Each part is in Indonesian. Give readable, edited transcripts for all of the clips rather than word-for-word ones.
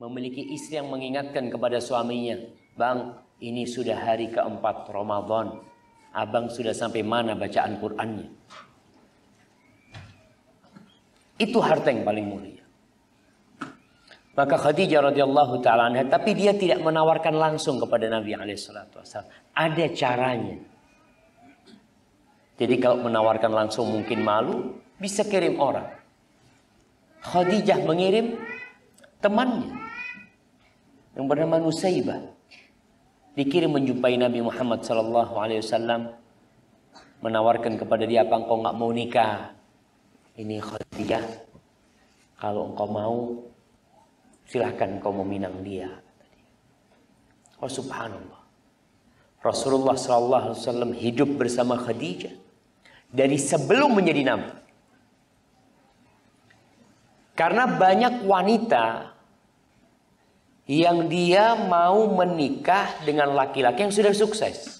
memiliki istri yang mengingatkan kepada suaminya, "Bang, ini sudah hari keempat Ramadan. Abang sudah sampai mana bacaan Qur'annya?" Itu harta yang paling mulia. Maka Khadijah radhiyallahu taala anha, tapi dia tidak menawarkan langsung kepada Nabi SAW. Ada caranya. Jadi kalau menawarkan langsung mungkin malu, bisa kirim orang. Khadijah mengirim temannya yang bernama Nusaybah. Dikirim menjumpai Nabi Muhammad SAW, menawarkan kepada dia, "Apa engkau nggak mau nikah? Ini Khadijah, kalau engkau mau, silahkan engkau meminang dia." Oh subhanallah. Rasulullah SAW hidup bersama Khadijah dari sebelum menjadi nabi. Karena banyak wanita yang dia mau menikah dengan laki-laki yang sudah sukses.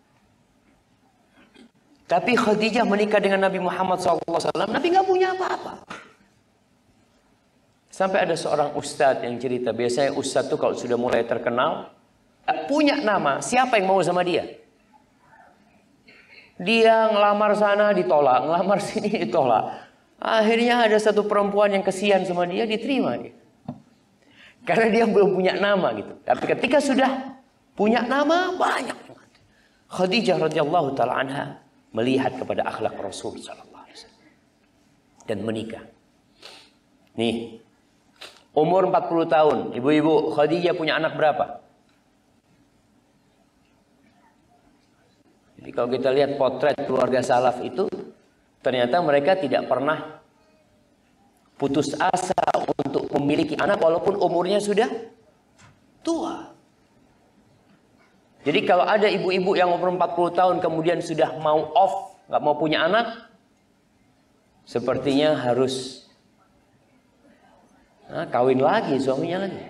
Tapi Khadijah menikah dengan Nabi Muhammad SAW, Nabi nggak punya apa-apa. Sampai ada seorang ustadz yang cerita, biasanya ustadz tuh kalau sudah mulai terkenal, punya nama, siapa yang mau sama dia? Dia ngelamar sana ditolak, ngelamar sini ditolak. Akhirnya ada satu perempuan yang kesian sama dia, diterima dia. Karena dia belum punya nama gitu. Tapi ketika sudah punya nama, banyak. Khadijah radhiyallahu taala anha melihat kepada akhlak Rasul sallallahu alaihi wasallam dan menikah. Nih, umur 40 tahun, ibu-ibu, Khadijah punya anak berapa? Jadi kalau kita lihat potret keluarga salaf itu, ternyata mereka tidak pernah putus asa untuk memiliki anak walaupun umurnya sudah tua. Jadi kalau ada ibu-ibu yang umur 40 tahun kemudian sudah mau off, nggak mau punya anak, sepertinya harus kawin lagi suaminya lagi.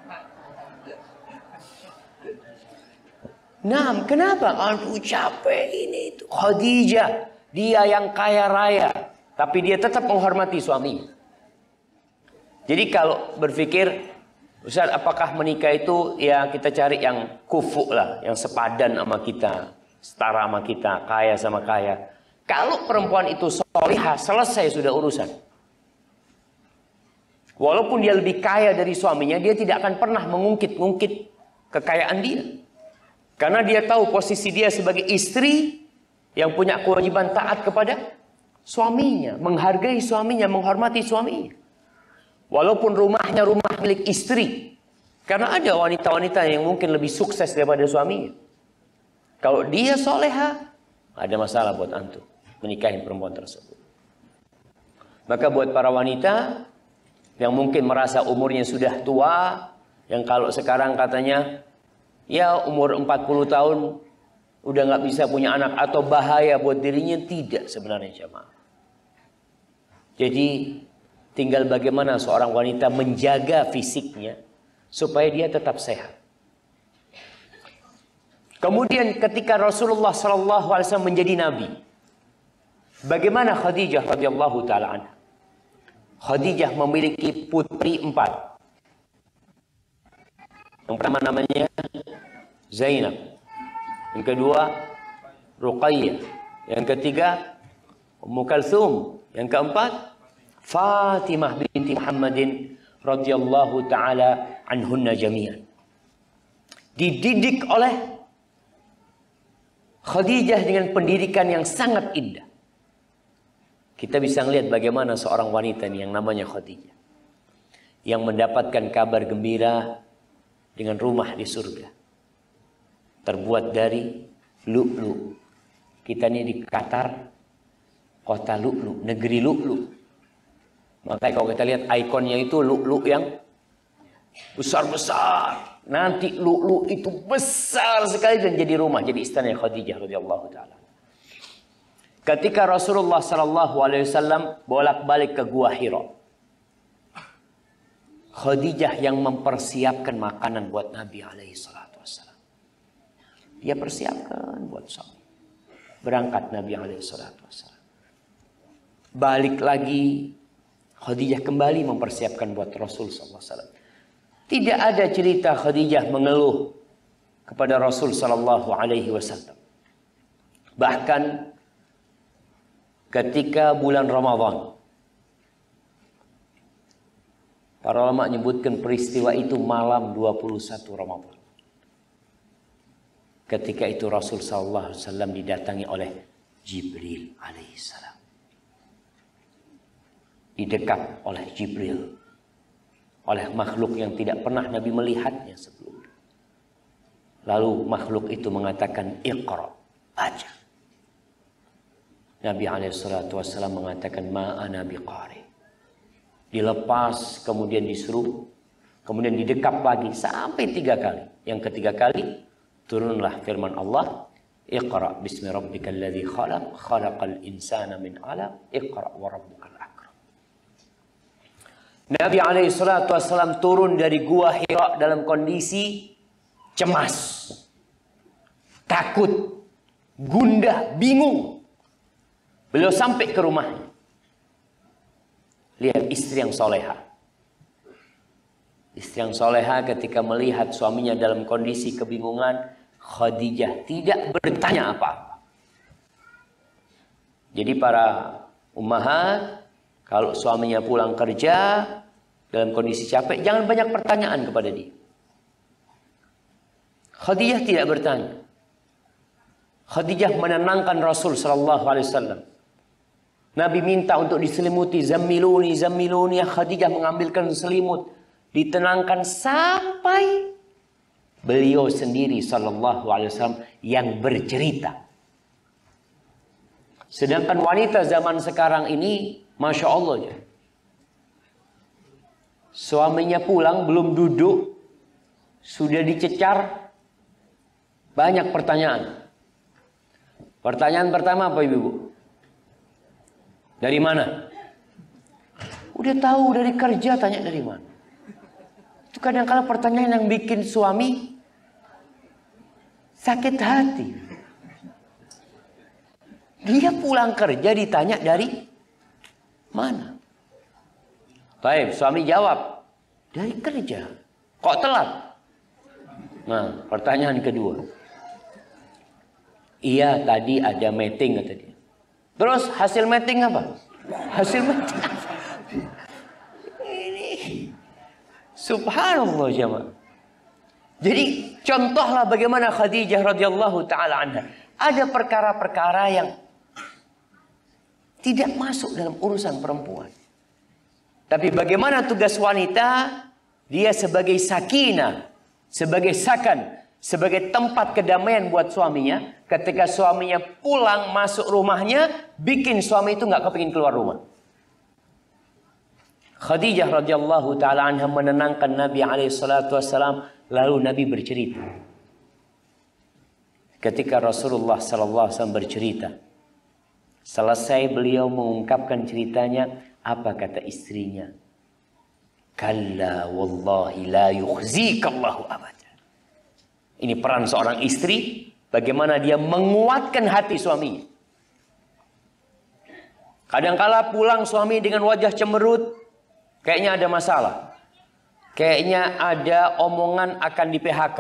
Nah, kenapa? Aduh capek ini itu. Khadijah, dia yang kaya raya, tapi dia tetap menghormati suaminya. Jadi kalau berpikir, Ustaz, apakah menikah itu ya kita cari yang kufu lah, yang sepadan sama kita, setara sama kita, kaya sama kaya. Kalau perempuan itu solihah, selesai sudah urusan. Walaupun dia lebih kaya dari suaminya, dia tidak akan pernah mengungkit-ungkit kekayaan dia. Karena dia tahu posisi dia sebagai istri yang punya kewajiban taat kepada suaminya, menghargai suaminya, menghormati suaminya. Walaupun rumahnya rumah milik istri. Karena ada wanita-wanita yang mungkin lebih sukses daripada suaminya. Kalau dia soleha, ada masalah buat antum menikahi perempuan tersebut. Maka buat para wanita yang mungkin merasa umurnya sudah tua, yang kalau sekarang katanya, ya umur 40 tahun udah nggak bisa punya anak atau bahaya buat dirinya, tidak sebenarnya jamaah. Jadi tinggal bagaimana seorang wanita menjaga fisiknya supaya dia tetap sehat. Kemudian ketika Rasulullah SAW menjadi nabi, bagaimana Khadijah radhiyallahu taala anha? Khadijah memiliki putri 4. Yang pertama namanya Zainab, yang kedua Ruqayyah, yang ketiga Ummu Kalthum, yang keempat Fatimah binti Muhammadin radhiyallahu taala anhunna jami'an. Dididik oleh Khadijah dengan pendidikan yang sangat indah. Kita bisa melihat bagaimana seorang wanita yang namanya Khadijah, yang mendapatkan kabar gembira dengan rumah di surga, terbuat dari lu'lu'. Kita ini di Qatar, kota lu'lu', negeri lu'lu'. Makanya kalau kita lihat ikonnya itu lu'lu' yang besar-besar. Nanti lu'lu' itu besar sekali dan jadi rumah, jadi istana Khadijah radhiyallahu taala. Ketika Rasulullah SAW bolak-balik ke Gua Hira, Khadijah yang mempersiapkan makanan buat Nabi SAW. Dia persiapkan buat suami. Berangkat Nabi SAW. Balik lagi, Khadijah kembali mempersiapkan buat Rasul SAW. Tidak ada cerita Khadijah mengeluh kepada Rasul sallallahu alaihi wasallam. Bahkan ketika bulan Ramadan, para ulama menyebutkan peristiwa itu malam 21 Ramadan. Ketika itu Rasul sallallahu alaihi wasallam didatangi oleh Jibril alaihissalam. Didekap oleh Jibril, oleh makhluk yang tidak pernah Nabi melihatnya sebelumnya. Lalu makhluk itu mengatakan, Iqra, baca. Nabi SAW mengatakan, ma ana biqari. Dilepas, kemudian disuruh, kemudian didekap lagi sampai 3 kali. Yang ketiga kali turunlah firman Allah, Iqra bismi rabbikal ladzi khalaq, khalaqal insana min 'alaq, Iqra wa rabbukal akram. Nabi SAW turun dari gua Hira dalam kondisi cemas, takut, gundah, bingung. Beliau sampai ke rumahnya. Lihat istri yang soleha. Istri yang soleha ketika melihat suaminya dalam kondisi kebingungan, Khadijah tidak bertanya apa-apa. Jadi para ummahat, kalau suaminya pulang kerja dalam kondisi capek, jangan banyak pertanyaan kepada dia. Khadijah tidak bertanya. Khadijah menenangkan Rasul sallallahu alaihi wasallam. Nabi minta untuk diselimuti, zammiluni, zammiluni. Khadijah mengambilkan selimut, ditenangkan sampai beliau sendiri sallallahu alaihi wasallam yang bercerita. Sedangkan wanita zaman sekarang ini, Masya Allah, suaminya pulang belum duduk, sudah dicecar, banyak pertanyaan. Pertanyaan pertama apa ibu? Dari mana? Udah tahu dari kerja, tanya dari mana. Itu kadang-kadang pertanyaan yang bikin suami sakit hati. Dia pulang kerja ditanya dari mana? Baik, suami jawab, dari kerja. Kok telat? Nah, pertanyaan kedua. Iya, tadi ada meeting kata dia. Terus hasil meeting apa? Hasil meeting apa? Ini subhanallah jemaah. Jadi contohlah bagaimana Khadijah radhiyallahu taala anha. Ada perkara-perkara yang tidak masuk dalam urusan perempuan. Tapi bagaimana tugas wanita? Dia sebagai sakinah, sebagai sakan, sebagai tempat kedamaian buat suaminya. Ketika suaminya pulang masuk rumahnya, bikin suami itu nggak kepingin keluar rumah. Khadijah radhiyallahu taala anha menenangkan Nabi alaihi salatu wasallam. Lalu Nabi bercerita. Ketika Rasulullah sallallahu alaihi wasallam bercerita, selesai beliau mengungkapkan ceritanya, apa kata istrinya? Kalla wallahi la yukhzikallahu abada. Ini peran seorang istri, bagaimana dia menguatkan hati suaminya. Kadangkala pulang suami dengan wajah cemberut, kayaknya ada masalah. Kayaknya ada omongan akan di PHK.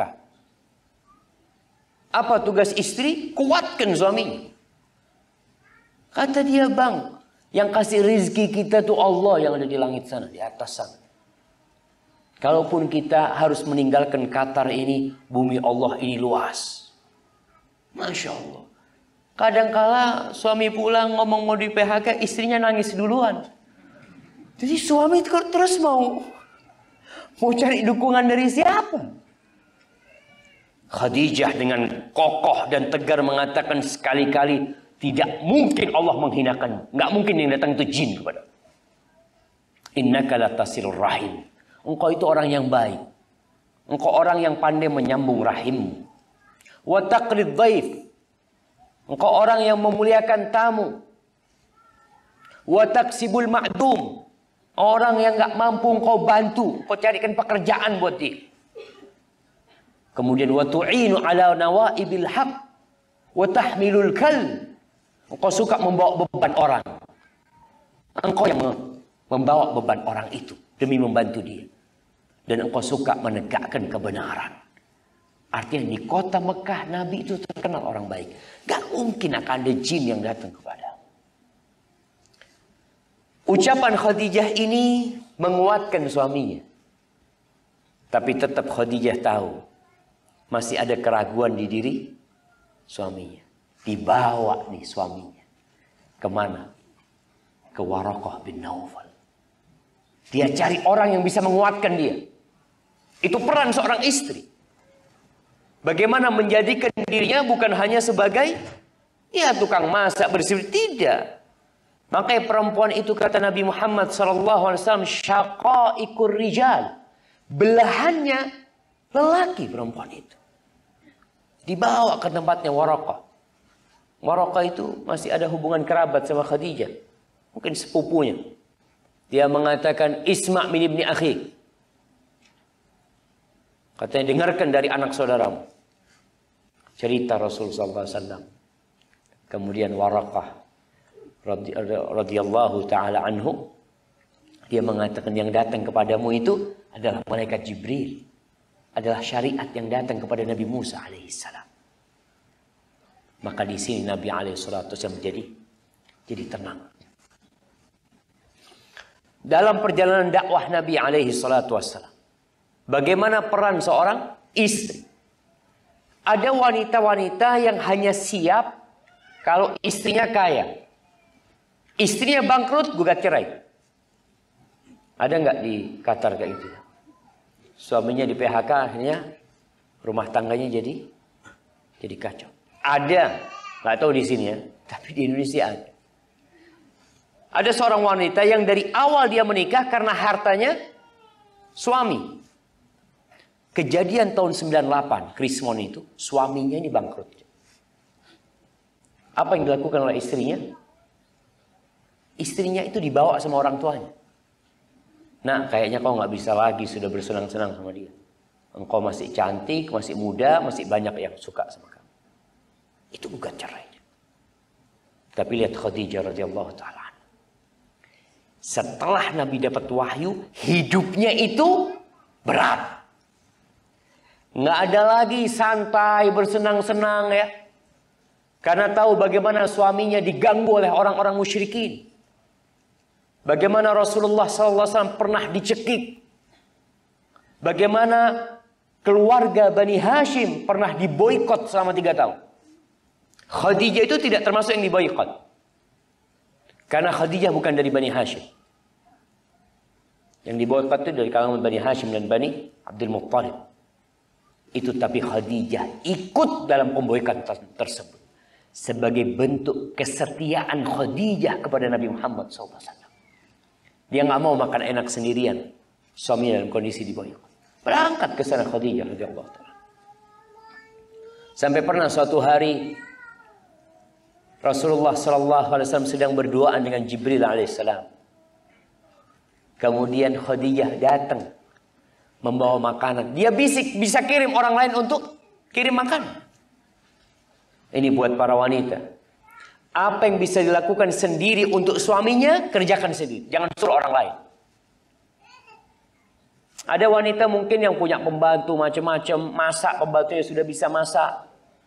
Apa tugas istri? Kuatkan suaminya. Kata dia, bang, yang kasih rizki kita tuh Allah yang ada di langit sana, di atas sana. Kalaupun kita harus meninggalkan Qatar ini, bumi Allah ini luas. Masya Allah. Kadangkala suami pulang ngomong mau di PHK, istrinya nangis duluan. Jadi suami terus mau cari dukungan dari siapa? Khadijah dengan kokoh dan tegar mengatakan sekali-kali, tidak mungkin Allah menghinakan. Nggak mungkin yang datang itu jin kepada. Innaka latasilur rahim. Engkau itu orang yang baik. Engkau orang yang pandai menyambung rahimmu. Wa taqrid dhaif. Engkau orang yang memuliakan tamu. Wa taksibul ma'dum. Orang yang nggak mampu engkau bantu, engkau carikan pekerjaan buat dia. Kemudian wa tu'inu ala nawaibil haq wa tahmilul kal. Engkau suka membawa beban orang. Engkau yang membawa beban orang itu demi membantu dia. dan engkau suka menegakkan kebenaran. Artinya di kota Mekah Nabi itu terkenal orang baik. Gak mungkin akan ada jin yang datang kepada. Ucapan Khadijah ini menguatkan suaminya. Tapi tetap Khadijah tahu masih ada keraguan di diri suaminya. Dibawa nih suaminya. Kemana? Ke Waraqah bin Naufal. Dia cari orang yang bisa menguatkan dia. Itu peran seorang istri. Bagaimana menjadikan dirinya bukan hanya sebagai ya tukang masak bersih. Tidak. Makanya perempuan itu kata Nabi Muhammad SAW, syaqaiqur rijal. Belahannya lelaki perempuan itu. Dibawa ke tempatnya Waraqah. Waraqah itu masih ada hubungan kerabat sama Khadijah. Mungkin sepupunya. Dia mengatakan, Isma' min ibni akhi. Katanya, dengarkan dari anak saudaramu. Cerita Rasulullah SAW. Kemudian Waraqah radhiyallahu ta'ala anhu. Dia mengatakan, yang datang kepadamu itu adalah malaikat Jibril. Adalah syariat yang datang kepada Nabi Musa alaihissalam. Maka di sini Nabi alaihissalam jadi tenang. Dalam perjalanan dakwah Nabi alaihissalam, bagaimana peran seorang istri? Ada wanita-wanita yang hanya siap kalau istrinya kaya. Istrinya bangkrut, gugat cerai. Ada nggak di Qatar kayak gitu? Suaminya di PHK, akhirnya rumah tangganya jadi kacau. Ada, nggak tahu di sini ya, tapi di Indonesia ada. Ada seorang wanita yang dari awal dia menikah karena hartanya suami. Kejadian tahun 98, Krismon itu, suaminya ini bangkrut. Apa yang dilakukan oleh istrinya? Istrinya itu dibawa sama orang tuanya. Nah, kayaknya kau nggak bisa lagi, sudah bersenang-senang sama dia. Engkau masih cantik, masih muda, masih banyak yang suka sama kamu. Itu bukan caranya. Tapi lihat Khadijah radhiyallahu ta'ala. Setelah Nabi dapat wahyu, hidupnya itu berat. Nggak ada lagi santai, bersenang-senang ya. Karena tahu bagaimana suaminya diganggu oleh orang-orang musyrikin. Bagaimana Rasulullah SAW pernah dicekik. Bagaimana keluarga Bani Hashim pernah diboikot selama 3 tahun. Khadijah itu tidak termasuk yang diboikot. Karena Khadijah bukan dari Bani Hashim. Yang diboikot itu dari kalangan Bani Hashim dan Bani Abdul Muttalib. Itu tapi Khadijah ikut dalam pemboikotan tersebut. Sebagai bentuk kesetiaan Khadijah kepada Nabi Muhammad SAW. Dia nggak mau makan enak sendirian. Suaminya dalam kondisi diboikot. Berangkat ke sana Khadijah radhiyallahu ta'ala. Sampai pernah suatu hari Rasulullah SAW sedang berduaan dengan Jibril alaihissalam. Kemudian Khadijah datang membawa makanan. Dia bisik, bisa kirim orang lain untuk kirim makanan. Ini buat para wanita. Apa yang bisa dilakukan sendiri untuk suaminya, kerjakan sendiri. Jangan suruh orang lain. Ada wanita mungkin yang punya pembantu macam-macam, masak, pembantunya sudah bisa masak.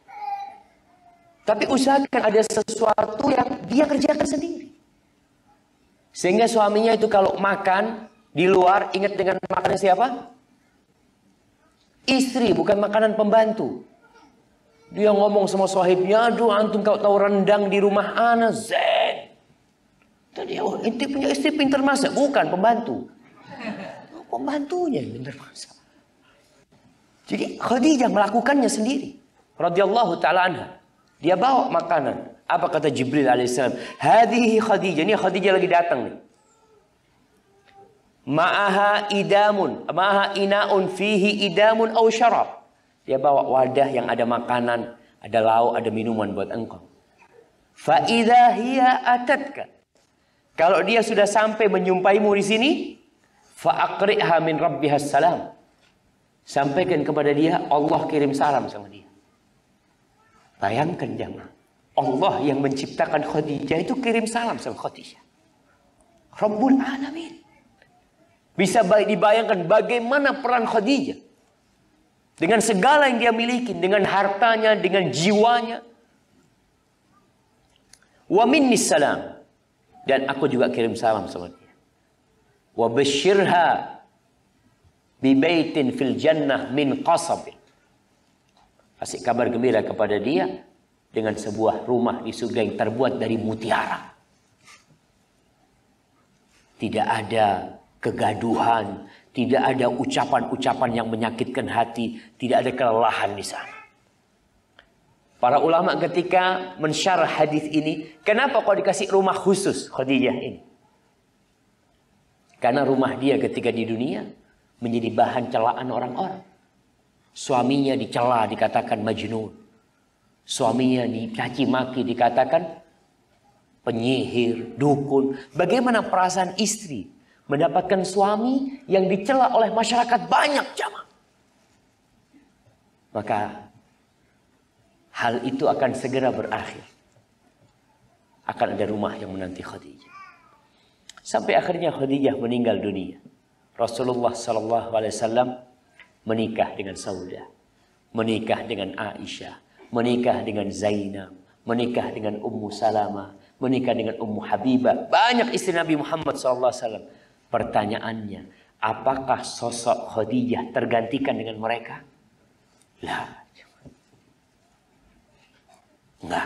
Tapi usahakan ada sesuatu yang dia kerjakan sendiri. Sehingga suaminya itu kalau makan di luar, ingat dengan makanan siapa? Istri, bukan makanan pembantu. Dia ngomong sama sahibnya, aduh antum kau tahu rendang di rumah ana zen. Tadi oh, inti punya istri pintar masak, bukan pembantu. Pembantunya yang pintar masak. Jadi Khadijah melakukannya sendiri. Radhiyallahu ta'ala anha. Dia bawa makanan. Apa kata Jibril alaihissalam? Hadihi Khadijah. Ini Khadijah lagi datang nih. Ma'aha idamun. Ma'aha ina'un fihi idamun au syarab. Dia bawa wadah yang ada makanan, ada lauk, ada minuman buat engkau. Fa'idha hiya atatka. Kalau dia sudah sampai menyumpaimu di sini, fa'aqri'ha min rabbihas salam. Sampaikan kepada dia, Allah kirim salam sama dia. Bayangkan jemaah, Allah yang menciptakan Khadijah itu kirim salam sama Khadijah. Rabbul Alamin. Bisa dibayangkan bagaimana peran Khadijah. Dengan segala yang dia miliki, dengan hartanya, dengan jiwanya. Wa minnis salam. Dan aku juga kirim salam sama dia. Wa basyirha bi baitin fil jannah min qasabin. Kasih kabar gembira kepada dia dengan sebuah rumah di surga yang terbuat dari mutiara. Tidak ada kegaduhan, tidak ada ucapan-ucapan yang menyakitkan hati, tidak ada kelelahan di sana. Para ulama ketika mensyarah hadis ini, kenapa kau dikasih rumah khusus Khadijah ini? Karena rumah dia ketika di dunia menjadi bahan celaan orang-orang. Suaminya dicela, dikatakan majnun. Suaminya dicaci maki, dikatakan penyihir, dukun. Bagaimana perasaan istri mendapatkan suami yang dicela oleh masyarakat banyak jamaah? Maka hal itu akan segera berakhir. Akan ada rumah yang menanti Khadijah. Sampai akhirnya Khadijah meninggal dunia. Rasulullah SAW menikah dengan Saudah, menikah dengan Aisyah, menikah dengan Zainab, menikah dengan Ummu Salamah, menikah dengan Ummu Habibah. Banyak istri Nabi Muhammad SAW. Pertanyaannya, apakah sosok Khadijah tergantikan dengan mereka? Lah, enggak.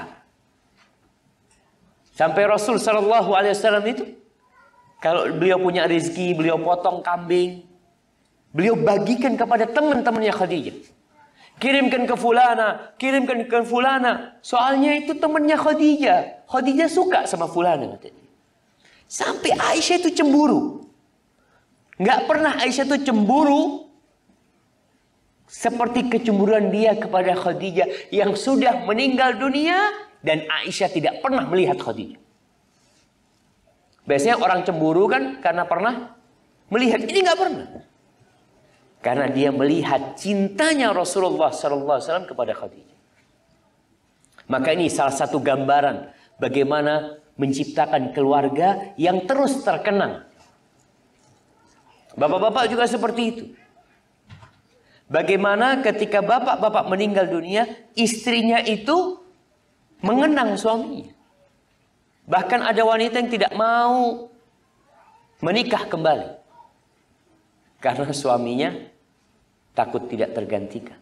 Sampai Rasul SAW itu, kalau beliau punya rezeki, beliau potong kambing, beliau bagikan kepada teman-temannya Khadijah. Kirimkan ke fulana, kirimkan ke fulana. Soalnya itu temannya Khadijah. Khadijah suka sama fulana katanya. Sampai Aisyah itu cemburu. Nggak pernah Aisyah itu cemburu seperti kecemburuan dia kepada Khadijah yang sudah meninggal dunia dan Aisyah tidak pernah melihat Khadijah. Biasanya orang cemburu kan karena pernah melihat, ini nggak pernah. Karena dia melihat cintanya Rasulullah SAW kepada Khadijah. Maka ini salah satu gambaran bagaimana menciptakan keluarga yang terus terkenang. Bapak-bapak juga seperti itu. Bagaimana ketika bapak-bapak meninggal dunia, istrinya itu mengenang suaminya. Bahkan ada wanita yang tidak mau menikah kembali. Karena suaminya takut tidak tergantikan.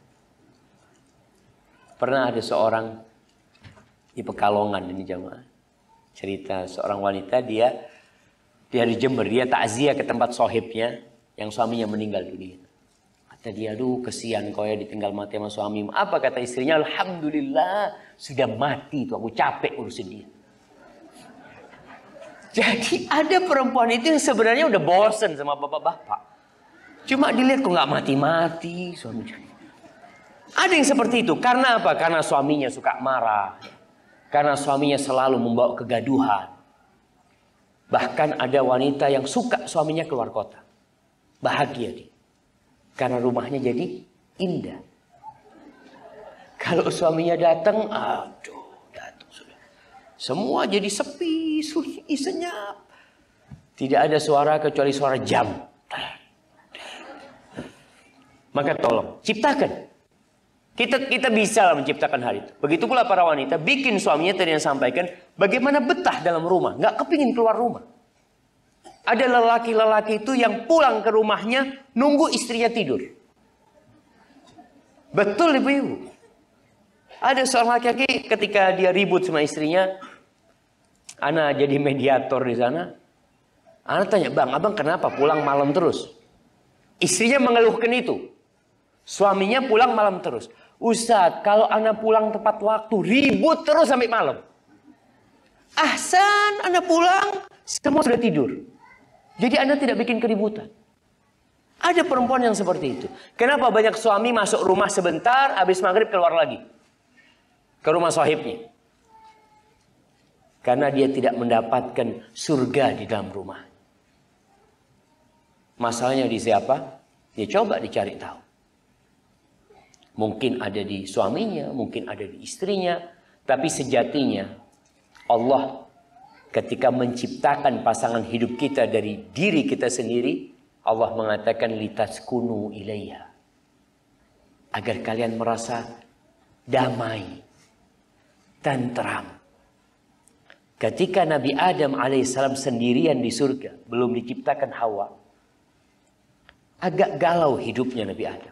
Pernah ada seorang di Pekalongan ini jamaah. Cerita seorang wanita dia di Jember, dia takziah ke tempat sohibnya yang suaminya meninggal dunia. Kata dia, aduh kesian kau ya ditinggal mati sama suamimu. Apa kata istrinya? Alhamdulillah sudah mati itu, aku capek urusin dia. Jadi ada perempuan itu yang sebenarnya udah bosen sama bapak-bapak. Cuma dilihat kok nggak mati-mati suaminya. Ada yang seperti itu. Karena apa? Karena suaminya suka marah. Karena suaminya selalu membawa kegaduhan. Bahkan ada wanita yang suka suaminya keluar kota. Bahagia dia. Karena rumahnya jadi indah. Kalau suaminya datang, aduh, datang sudah. Semua jadi sepi, sunyi, senyap. Tidak ada suara kecuali suara jam. Maka tolong, ciptakan. Kita bisa menciptakan hal itu. Begitu pula para wanita, bikin suaminya tadi yang sampaikan, bagaimana betah dalam rumah. Nggak kepingin keluar rumah. Ada lelaki-lelaki itu yang pulang ke rumahnya, nunggu istrinya tidur. Betul ibu-ibu. Ada seorang laki-laki ketika dia ribut sama istrinya, ana jadi mediator di sana. Ana tanya, bang, abang kenapa pulang malam terus? Istrinya mengeluhkan itu. Suaminya pulang malam terus. Ustaz, kalau ana pulang tepat waktu, ribut terus sampai malam. Ahsan, ana pulang, semua sudah tidur. Jadi ana tidak bikin keributan. Ada perempuan yang seperti itu. Kenapa banyak suami masuk rumah sebentar, habis maghrib keluar lagi ke rumah sahibnya? Karena dia tidak mendapatkan surga di dalam rumah. Masalahnya di siapa? Dia coba dicari tahu. Mungkin ada di suaminya, mungkin ada di istrinya. Tapi sejatinya Allah ketika menciptakan pasangan hidup kita dari diri kita sendiri, Allah mengatakan litaskunu ilaiha, agar kalian merasa damai, tentram. Ketika Nabi Adam alaihissalam sendirian di surga, belum diciptakan Hawa, agak galau hidupnya Nabi Adam.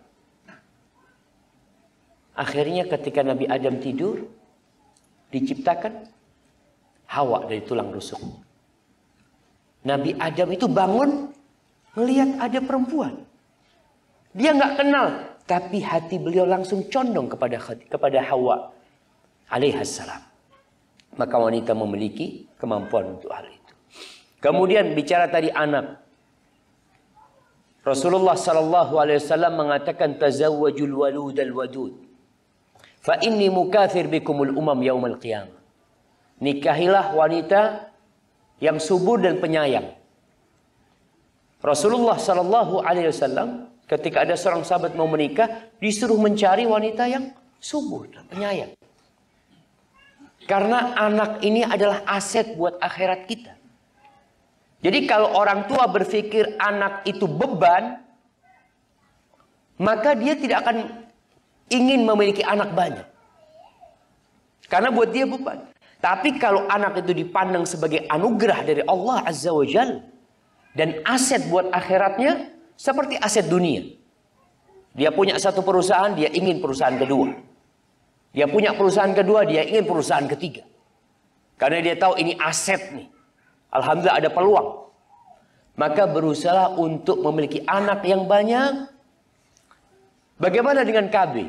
Akhirnya ketika Nabi Adam tidur, diciptakan Hawa dari tulang rusuknya. Nabi Adam itu bangun, melihat ada perempuan. Dia nggak kenal, tapi hati beliau langsung condong kepada Hawa alaihissalam. Maka wanita memiliki kemampuan untuk hal itu. Kemudian bicara tadi anak. Rasulullah sallallahu alaihi wasallam mengatakan tazawwajul waludal wadud. Fa inni mukathir bikumul umam yaumal qiyamah. Nikahilah wanita yang subur dan penyayang. Rasulullah sallallahu alaihi wasallam ketika ada seorang sahabat mau menikah, disuruh mencari wanita yang subur dan penyayang. Karena anak ini adalah aset buat akhirat kita. Jadi kalau orang tua berpikir anak itu beban, maka dia tidak akan ingin memiliki anak banyak. Karena buat dia beban. Tapi kalau anak itu dipandang sebagai anugerah dari Allah Azza wa Jalla dan aset buat akhiratnya, seperti aset dunia. Dia punya satu perusahaan, dia ingin perusahaan kedua. Dia punya perusahaan kedua, dia ingin perusahaan ketiga. Karena dia tahu ini aset nih. Alhamdulillah ada peluang. Maka berusaha untuk memiliki anak yang banyak. Bagaimana dengan KB?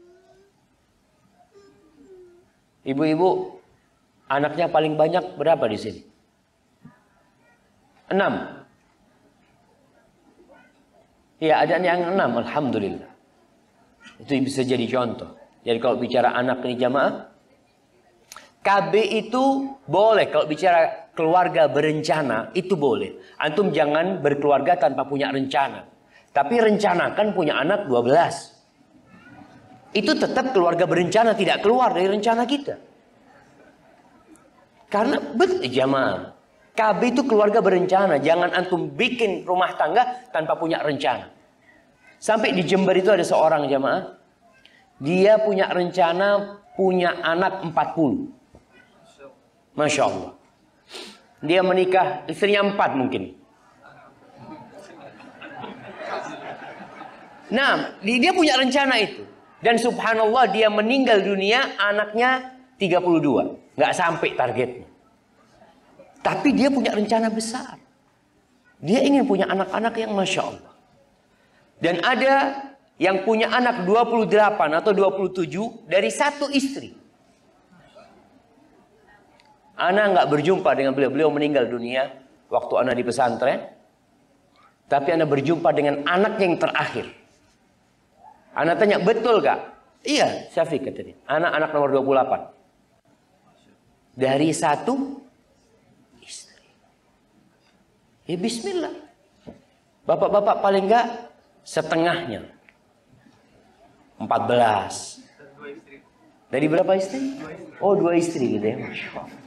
Ibu-ibu, anaknya paling banyak berapa di sini? 6. Ya, ada yang 6, alhamdulillah. Itu bisa jadi contoh. Jadi kalau bicara anak ini jamaah, KB itu boleh. Kalau bicara keluarga berencana, itu boleh. Antum jangan berkeluarga tanpa punya rencana. Tapi rencanakan punya anak 12. Itu tetap keluarga berencana, tidak keluar dari rencana kita. Karena jamaah, KB itu keluarga berencana. Jangan antum bikin rumah tangga tanpa punya rencana. Sampai di Jember itu ada seorang jamaah. Dia punya rencana punya anak 40. Masya Allah. Dia menikah, istrinya 4 mungkin. Nah, dia punya rencana itu. Dan subhanallah dia meninggal dunia anaknya 32. Nggak sampai targetnya. Tapi dia punya rencana besar. Dia ingin punya anak-anak yang Masya Allah. Dan ada yang punya anak 28 atau 27 dari satu istri. Ana nggak berjumpa dengan beliau. Beliau meninggal dunia waktu Ana di pesantren. Tapi Ana berjumpa dengan anak yang terakhir. Ana tanya, betul gak? Iya, Syafiq katanya. Anak nomor 28. Dari satu istri. Ya bismillah. Bapak-bapak paling nggak setengahnya. 14. Dari berapa istri? Oh, 2 istri gitu ya. Masya Allah.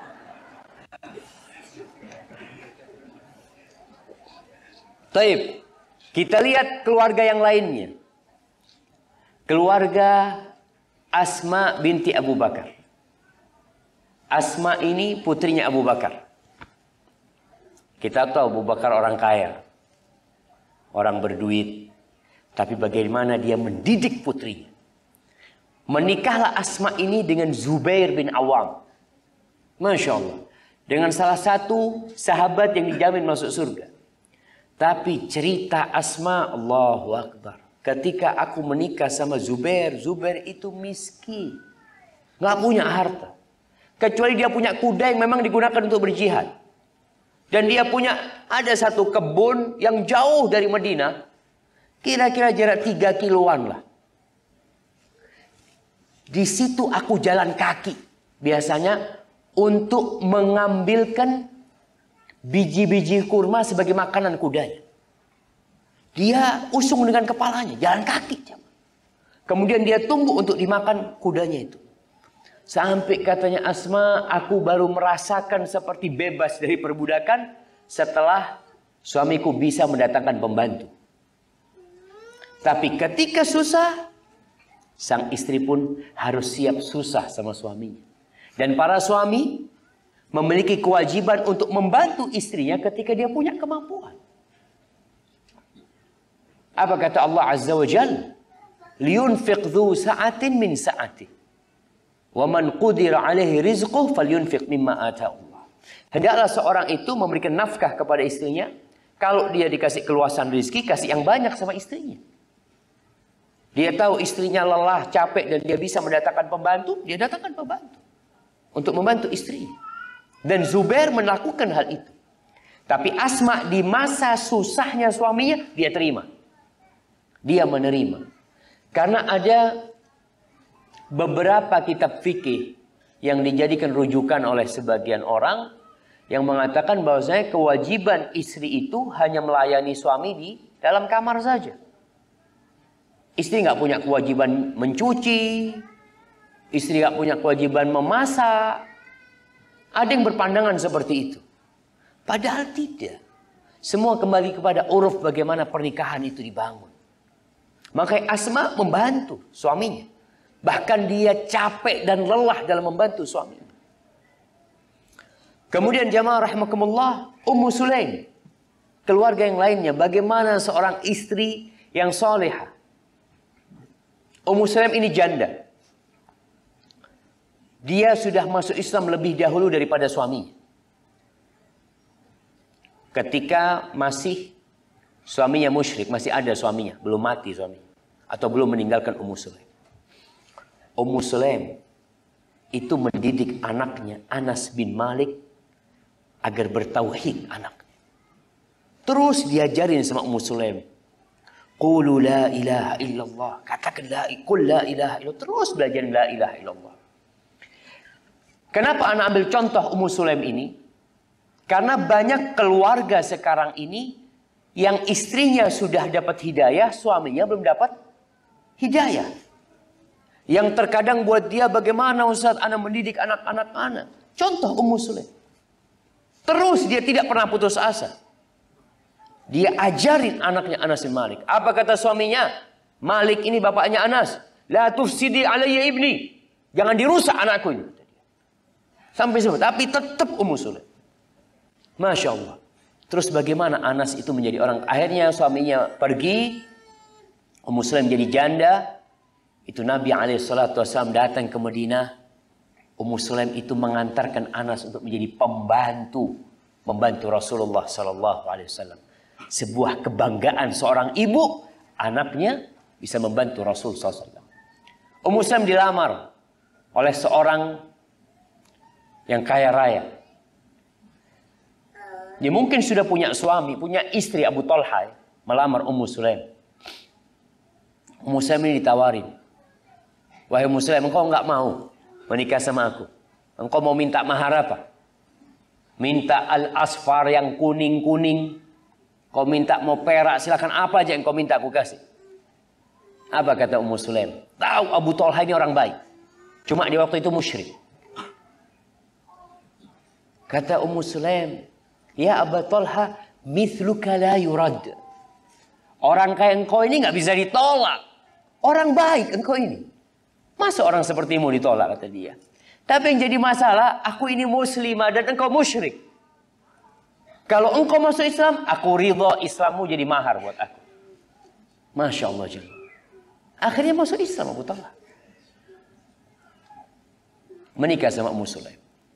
Taib. Kita lihat keluarga yang lainnya. Keluarga Asma binti Abu Bakar. Asma ini putrinya Abu Bakar. Kita tahu Abu Bakar orang kaya. Orang berduit. Tapi bagaimana dia mendidik putrinya. Menikahlah Asma ini dengan Zubair bin Awam. Masya Allah. Dengan salah satu sahabat yang dijamin masuk surga. Tapi cerita Asma, Allahu Akbar. Ketika aku menikah sama Zubair, Zubair itu miskin. Nggak punya harta. Kecuali dia punya kuda yang memang digunakan untuk berjihad. Dan dia punya ada satu kebun yang jauh dari Madinah. Kira-kira jarak 3 kiloan lah. Di situ aku jalan kaki. Biasanya untuk mengambilkan biji-biji kurma sebagai makanan kudanya. Dia usung dengan kepalanya, jalan kaki. Kemudian dia tunggu untuk dimakan kudanya itu. Sampai katanya Asma, aku baru merasakan seperti bebas dari perbudakan setelah suamiku bisa mendatangkan pembantu. Tapi ketika susah, sang istri pun harus siap susah sama suaminya. Dan para suami memiliki kewajiban untuk membantu istrinya ketika dia punya kemampuan. Apa kata Allah Azza wa Jalla? Liyunfiq dhu sa'atin min sa'atih. Wa man qudira alaihi rizquh falyunfiq mimma ataahu Allah. Hendaklah seorang itu memberikan nafkah kepada istrinya. Kalau dia dikasih keluasan rezeki, kasih yang banyak sama istrinya. Dia tahu istrinya lelah, capek, dan dia bisa mendatangkan pembantu, dia datangkan pembantu untuk membantu istrinya. Dan Zubair melakukan hal itu. Tapi Asma di masa susahnya suaminya, dia terima. Dia menerima. Karena ada beberapa kitab fikih yang dijadikan rujukan oleh sebagian orang yang mengatakan bahwasanya kewajiban istri itu hanya melayani suami di dalam kamar saja. Istri nggak punya kewajiban mencuci, istri nggak punya kewajiban memasak. Ada yang berpandangan seperti itu. Padahal tidak. Semua kembali kepada uruf bagaimana pernikahan itu dibangun. Makanya Asma membantu suaminya. Bahkan dia capek dan lelah dalam membantu suaminya. Kemudian jamaah rahimakumullah, Ummu Sulaim. Keluarga yang lainnya, bagaimana seorang istri yang solehah. Ummu Sulaim ini janda. Dia sudah masuk Islam lebih dahulu daripada suaminya. Ketika masih suaminya musyrik, masih ada suaminya, belum mati suaminya. Atau belum meninggalkan Ummu Sulaim. Ummu Sulaim itu mendidik anaknya, Anas bin Malik, agar bertauhid anaknya. Terus diajarin sama Ummu Sulaim. Qulu la ilaha illallah. Katakan qul la ilaha illallah. Terus belajar la ilaha illallah. Kenapa anak ambil contoh Ummu Sulaim ini? Karena banyak keluarga sekarang ini yang istrinya sudah dapat hidayah, suaminya belum dapat hidayah. Yang terkadang buat dia, bagaimana Ustaz anak mendidik anak-anak anak. Contoh Ummu Sulaim. Terus dia tidak pernah putus asa. Dia ajarin anaknya Anas bin Malik. Apa kata suaminya? Malik ini bapaknya Anas. La tufsidi alayya ibni. Jangan dirusak anakku ini. Sampai semua. Tapi tetap Ummu Sulaim. Masya Allah. Terus bagaimana Anas itu menjadi orang. Akhirnya suaminya pergi. Ummu Sulaim jadi janda. Itu Nabi SAW datang ke Madinah. Ummu Sulaim itu mengantarkan Anas untuk menjadi pembantu. Membantu Rasulullah SAW. Sebuah kebanggaan seorang ibu. Anaknya bisa membantu Rasul SAW. Ummu Sulaim dilamar oleh seorang yang kaya raya. Dia mungkin sudah punya suami, punya istri, Abu Talha, melamar Ummu Sulaim. Ummu Sulaim ini ditawarin. Wahai Ummu Sulaim, engkau enggak mau menikah sama aku. Engkau mau minta mahar apa? Minta al-asfar yang kuning-kuning. Kau minta mau perak, silakan apa aja yang kau minta aku kasih. Apa kata Ummu Sulaim? Tahu Abu Talha ini orang baik. Cuma di waktu itu musyrik. Kata Ummu Sulaim, ya Abu Talha, mithluka la yurad. Orang kayak engkau ini nggak bisa ditolak. Orang baik engkau ini. Masa orang sepertimu ditolak, kata dia. Tapi yang jadi masalah, aku ini muslimah dan engkau musyrik. Kalau engkau masuk Islam, aku ridho Islammu jadi mahar buat aku. Masya Allah. Akhirnya masuk Islam Abu Talha. Menikah sama Ummu Sulaim.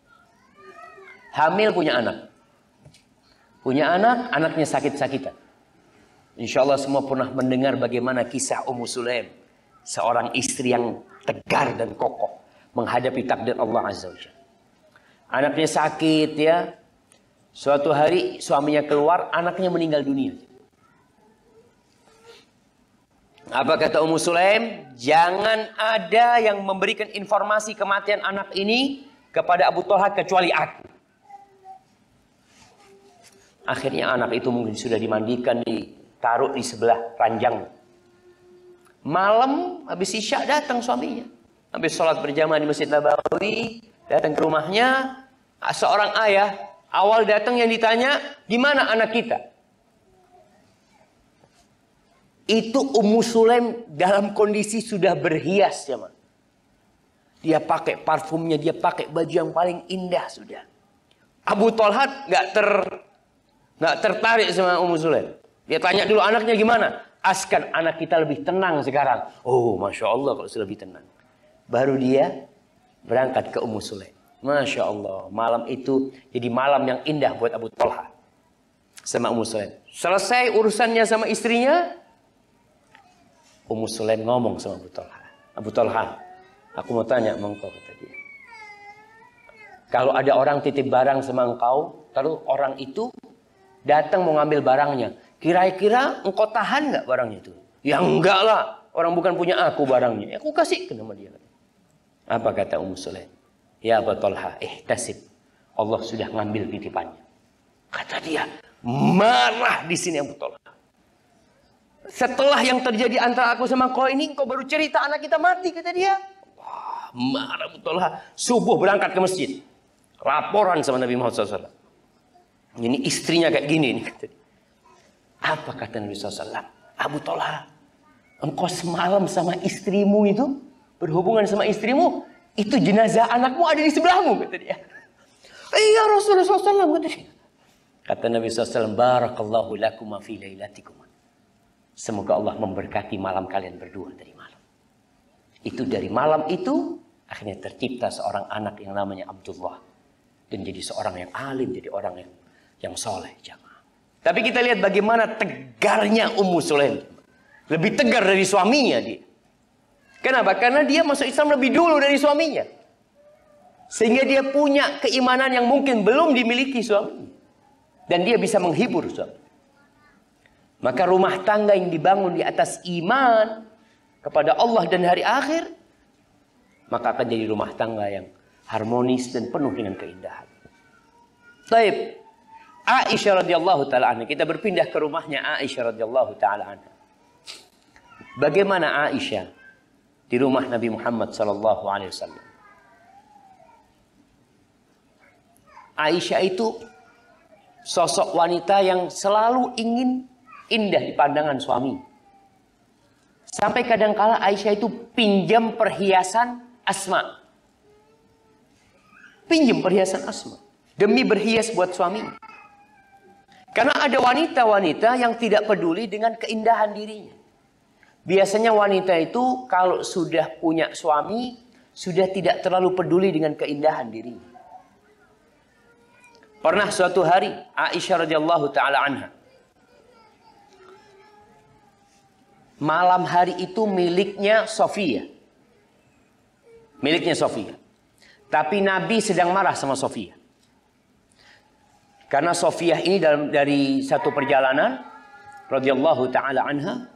Hamil punya anak. Punya anak, anaknya sakit-sakitan. Insya Allah semua pernah mendengar bagaimana kisah Ummu Sulaim. Seorang istri yang tegar dan kokoh menghadapi takdir Allah Azza wa Jalla. Anaknya sakit ya. Suatu hari suaminya keluar, anaknya meninggal dunia. Apa kata Ummu Sulaim? Jangan ada yang memberikan informasi kematian anak ini kepada Abu Talha kecuali aku. Akhirnya anak itu mungkin sudah dimandikan, ditaruh di sebelah ranjang. Malam habis isya datang suaminya. Habis sholat berjamaah di Masjid Nabawi, datang ke rumahnya. Seorang ayah, awal datang yang ditanya, di mana anak kita? Itu Ummu Sulaim dalam kondisi sudah berhias ya, Man. Dia pakai parfumnya, dia pakai baju yang paling indah sudah. Abu Thalha nggak tertarik sama Ummu Sulaim. Dia tanya dulu anaknya gimana? Askan, anak kita lebih tenang sekarang. Oh, Masya Allah kalau sudah lebih tenang. Baru dia berangkat ke Ummu Sulaim. Masya Allah, malam itu jadi malam yang indah buat Abu Thalha sama Ummu Sulaim. Selesai urusannya sama istrinya, Ummu Sulaim ngomong sama Abu Thalha. Abu Thalha, aku mau tanya sama engkau, kata dia. Kalau ada orang titip barang sama engkau, lalu orang itu datang mau ngambil barangnya, kira-kira engkau tahan nggak barangnya itu? Ya enggak lah, orang bukan punya aku barangnya. Aku kasih ke nama dia. Apa kata Ummu Sulaim? Ya Abu Thalha, ihtasib. Allah sudah ngambil titipannya. Kata dia, marah di sini Abu Thalha. Setelah yang terjadi antara aku sama kau ini, kau baru cerita anak kita mati, kata dia. Wah, marah Abu Thalha. Subuh berangkat ke masjid. Laporan sama Nabi Muhammad SAW. Ini istrinya kayak gini. Apa kata Nabi SAW? Abu Thalha, engkau semalam sama istrimu itu, berhubungan sama istrimu, itu jenazah anakmu ada di sebelahmu, kata dia. Iya Rasulullah SAW, kata dia. Kata Nabi SAW, barakallahu lakum fi lailatikum. Semoga Allah memberkati malam kalian berdua dari malam. Itu dari malam itu, akhirnya tercipta seorang anak yang namanya Abdullah. Dan jadi seorang yang alim, jadi orang yang soleh. Jamaah. Tapi kita lihat bagaimana tegarnya Ummu Sulaim. Lebih tegar dari suaminya dia. Kenapa? Karena dia masuk Islam lebih dulu dari suaminya. Sehingga dia punya keimanan yang mungkin belum dimiliki suaminya. Dan dia bisa menghibur suami. Maka rumah tangga yang dibangun di atas iman kepada Allah dan hari akhir, maka akan jadi rumah tangga yang harmonis dan penuh dengan keindahan. Baik, Aisyah radhiyallahu taala anha, kita berpindah ke rumahnya Aisyah radhiyallahu taala anha. Bagaimana Aisyah di rumah Nabi Muhammad sallallahu alaihi wasallam? Aisyah itu sosok wanita yang selalu ingin indah di pandangan suami. Sampai kadangkala Aisyah itu pinjam perhiasan Asma. Pinjam perhiasan Asma. Demi berhias buat suami. Karena ada wanita-wanita yang tidak peduli dengan keindahan dirinya. Biasanya wanita itu kalau sudah punya suami, sudah tidak terlalu peduli dengan keindahan dirinya. Pernah suatu hari Aisyah radhiyallahu taala anha, malam hari itu miliknya Sofia. Miliknya Sofia. Tapi Nabi sedang marah sama Sofia. Karena Sofia ini dari satu perjalanan radhiyallahu taala anha,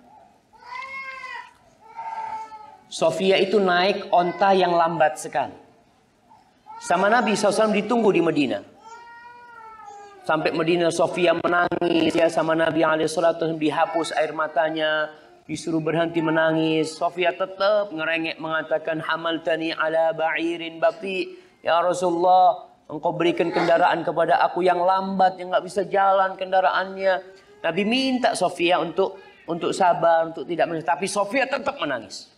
Sofia itu naik onta yang lambat sekali. Sama Nabi SAW ditunggu di Madinah. Sampai Madinah Sofia menangis ya sama Nabi SAW, dihapus air matanya. Disuruh berhenti menangis. Sofia tetap ngerengek mengatakan, hamaltani ala ba'irin bati. Ya Rasulullah, engkau berikan kendaraan kepada aku yang lambat, yang nggak bisa jalan kendaraannya. Nabi minta Sofia untuk sabar, untuk tidak menangis. Tapi Sofia tetap menangis.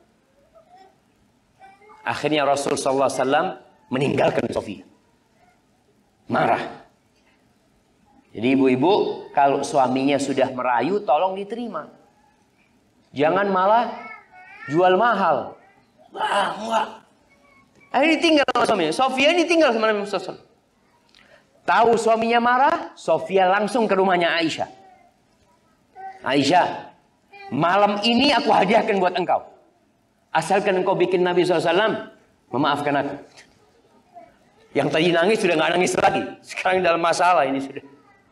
Akhirnya Rasulullah SAW meninggalkan Sofia. Marah. Jadi ibu-ibu, kalau suaminya sudah merayu, tolong diterima. Jangan malah jual mahal. Enggak. Akhirnya ditinggal sama suaminya. Sofia ditinggal sama Nabi Muhammad SAW. Tahu suaminya marah, Sofia langsung ke rumahnya Aisyah. Aisyah, malam ini aku hadiahkan buat engkau. Asalkan engkau bikin Nabi SAW memaafkan aku. Yang tadi nangis sudah nggak nangis lagi. Sekarang dalam masalah ini sudah.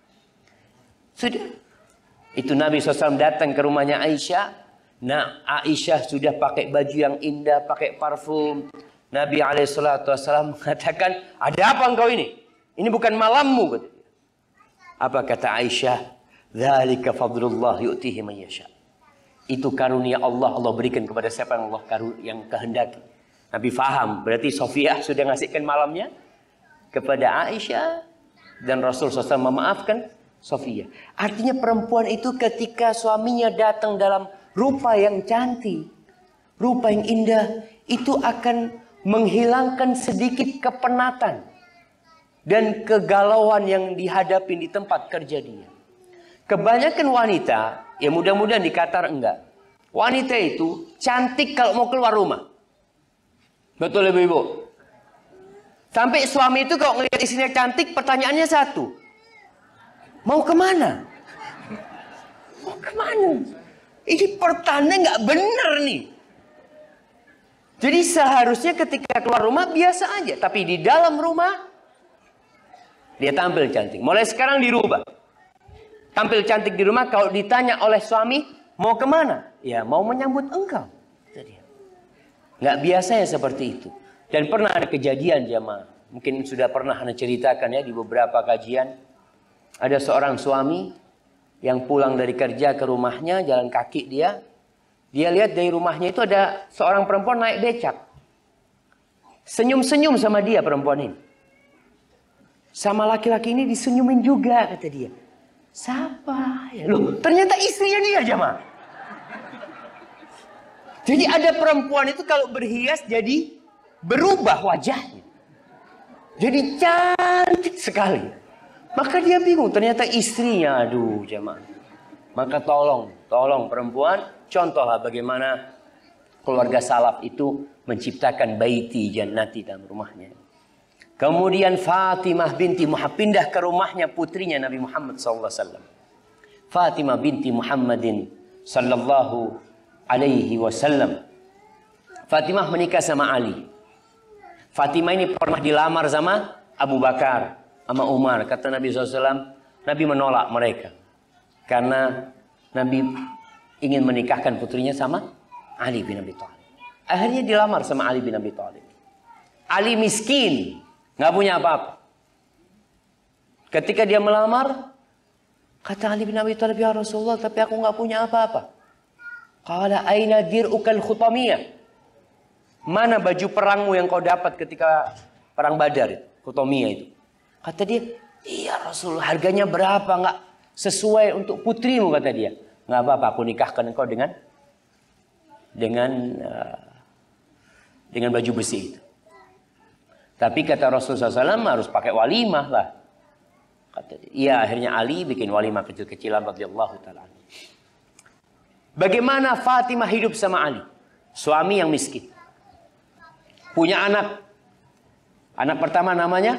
Itu Nabi SAW datang ke rumahnya Aisyah. Nah, Aisyah sudah pakai baju yang indah, pakai parfum. Nabi SAW mengatakan, ada apa engkau ini? Ini bukan malammu. Apa kata Aisyah? Dzalika fadlullah yu'tihi man yasha. Itu karunia Allah, Allah berikan kepada siapa yang Allah yang kehendaki. Nabi faham, berarti Sofia sudah ngasihkan malamnya kepada Aisyah. Dan Rasul SAW memaafkan. Sofia. Artinya perempuan itu ketika suaminya datang dalam rupa yang cantik, rupa yang indah, itu akan menghilangkan sedikit kepenatan dan kegalauan yang dihadapi di tempat kerja dia. Kebanyakan wanita, ya mudah-mudahan di Qatar enggak. Wanita itu cantik kalau mau keluar rumah. Betul ibu-ibu? Sampai suami itu kalau ngelihat istrinya cantik, pertanyaannya satu. Mau kemana? Mau kemana? Ini pertanda nggak benar nih. Jadi seharusnya ketika keluar rumah biasa aja. Tapi di dalam rumah, dia tampil cantik. Mulai sekarang dirubah. Tampil cantik di rumah, kalau ditanya oleh suami, mau kemana? Ya mau menyambut engkau. Nggak biasanya seperti itu. Dan pernah ada kejadian jemaah. Mungkin sudah pernah Anda ceritakan ya di beberapa kajian. Ada seorang suami yang pulang dari kerja ke rumahnya, jalan kaki dia. Dia lihat dari rumahnya itu ada seorang perempuan naik becak. Senyum-senyum sama dia perempuan ini. Sama laki-laki ini disenyumin juga kata dia. Siapa ya? Loh, ternyata istrinya dia jemaah. Jadi ada perempuan itu kalau berhias jadi berubah wajahnya. Jadi cantik sekali. Maka dia bingung, ternyata istrinya, aduh jemaah. Maka tolong perempuan, contohlah bagaimana keluarga salaf itu menciptakan baiti jannati dalam rumahnya. Kemudian Fatimah binti Muhammad pindah ke rumahnya putrinya Nabi Muhammad SAW. Fatimah binti Muhammadin sallallahu alaihi wasallam. Fatimah menikah sama Ali. Fatimah ini pernah dilamar sama Abu Bakar, sama Umar. Kata Nabi SAW, Nabi menolak mereka. Karena Nabi ingin menikahkan putrinya sama Ali bin Abi Thalib. Akhirnya dilamar sama Ali bin Abi Thalib. Ali miskin, nggak punya apa-apa. Ketika dia melamar, kata Ali bin Abi Thalib, ya Rasulullah, tapi aku nggak punya apa-apa. Qala aina dir'ukal khutamiyah. Mana baju perangmu yang kau dapat ketika perang Badar itu, Khutamiyah itu? Kata dia, iya Rasulullah, harganya berapa? Nggak sesuai untuk putrimu, kata dia. Nggak apa-apa, aku nikahkan engkau dengan baju besi itu. Tapi kata Rasulullah SAW harus pakai walimah lah. Kata dia. Iya, akhirnya Ali bikin walimah kecil-kecilan radhiyallahu ta'ala. Bagaimana Fatimah hidup sama Ali? Suami yang miskin. Punya anak. Anak pertama namanya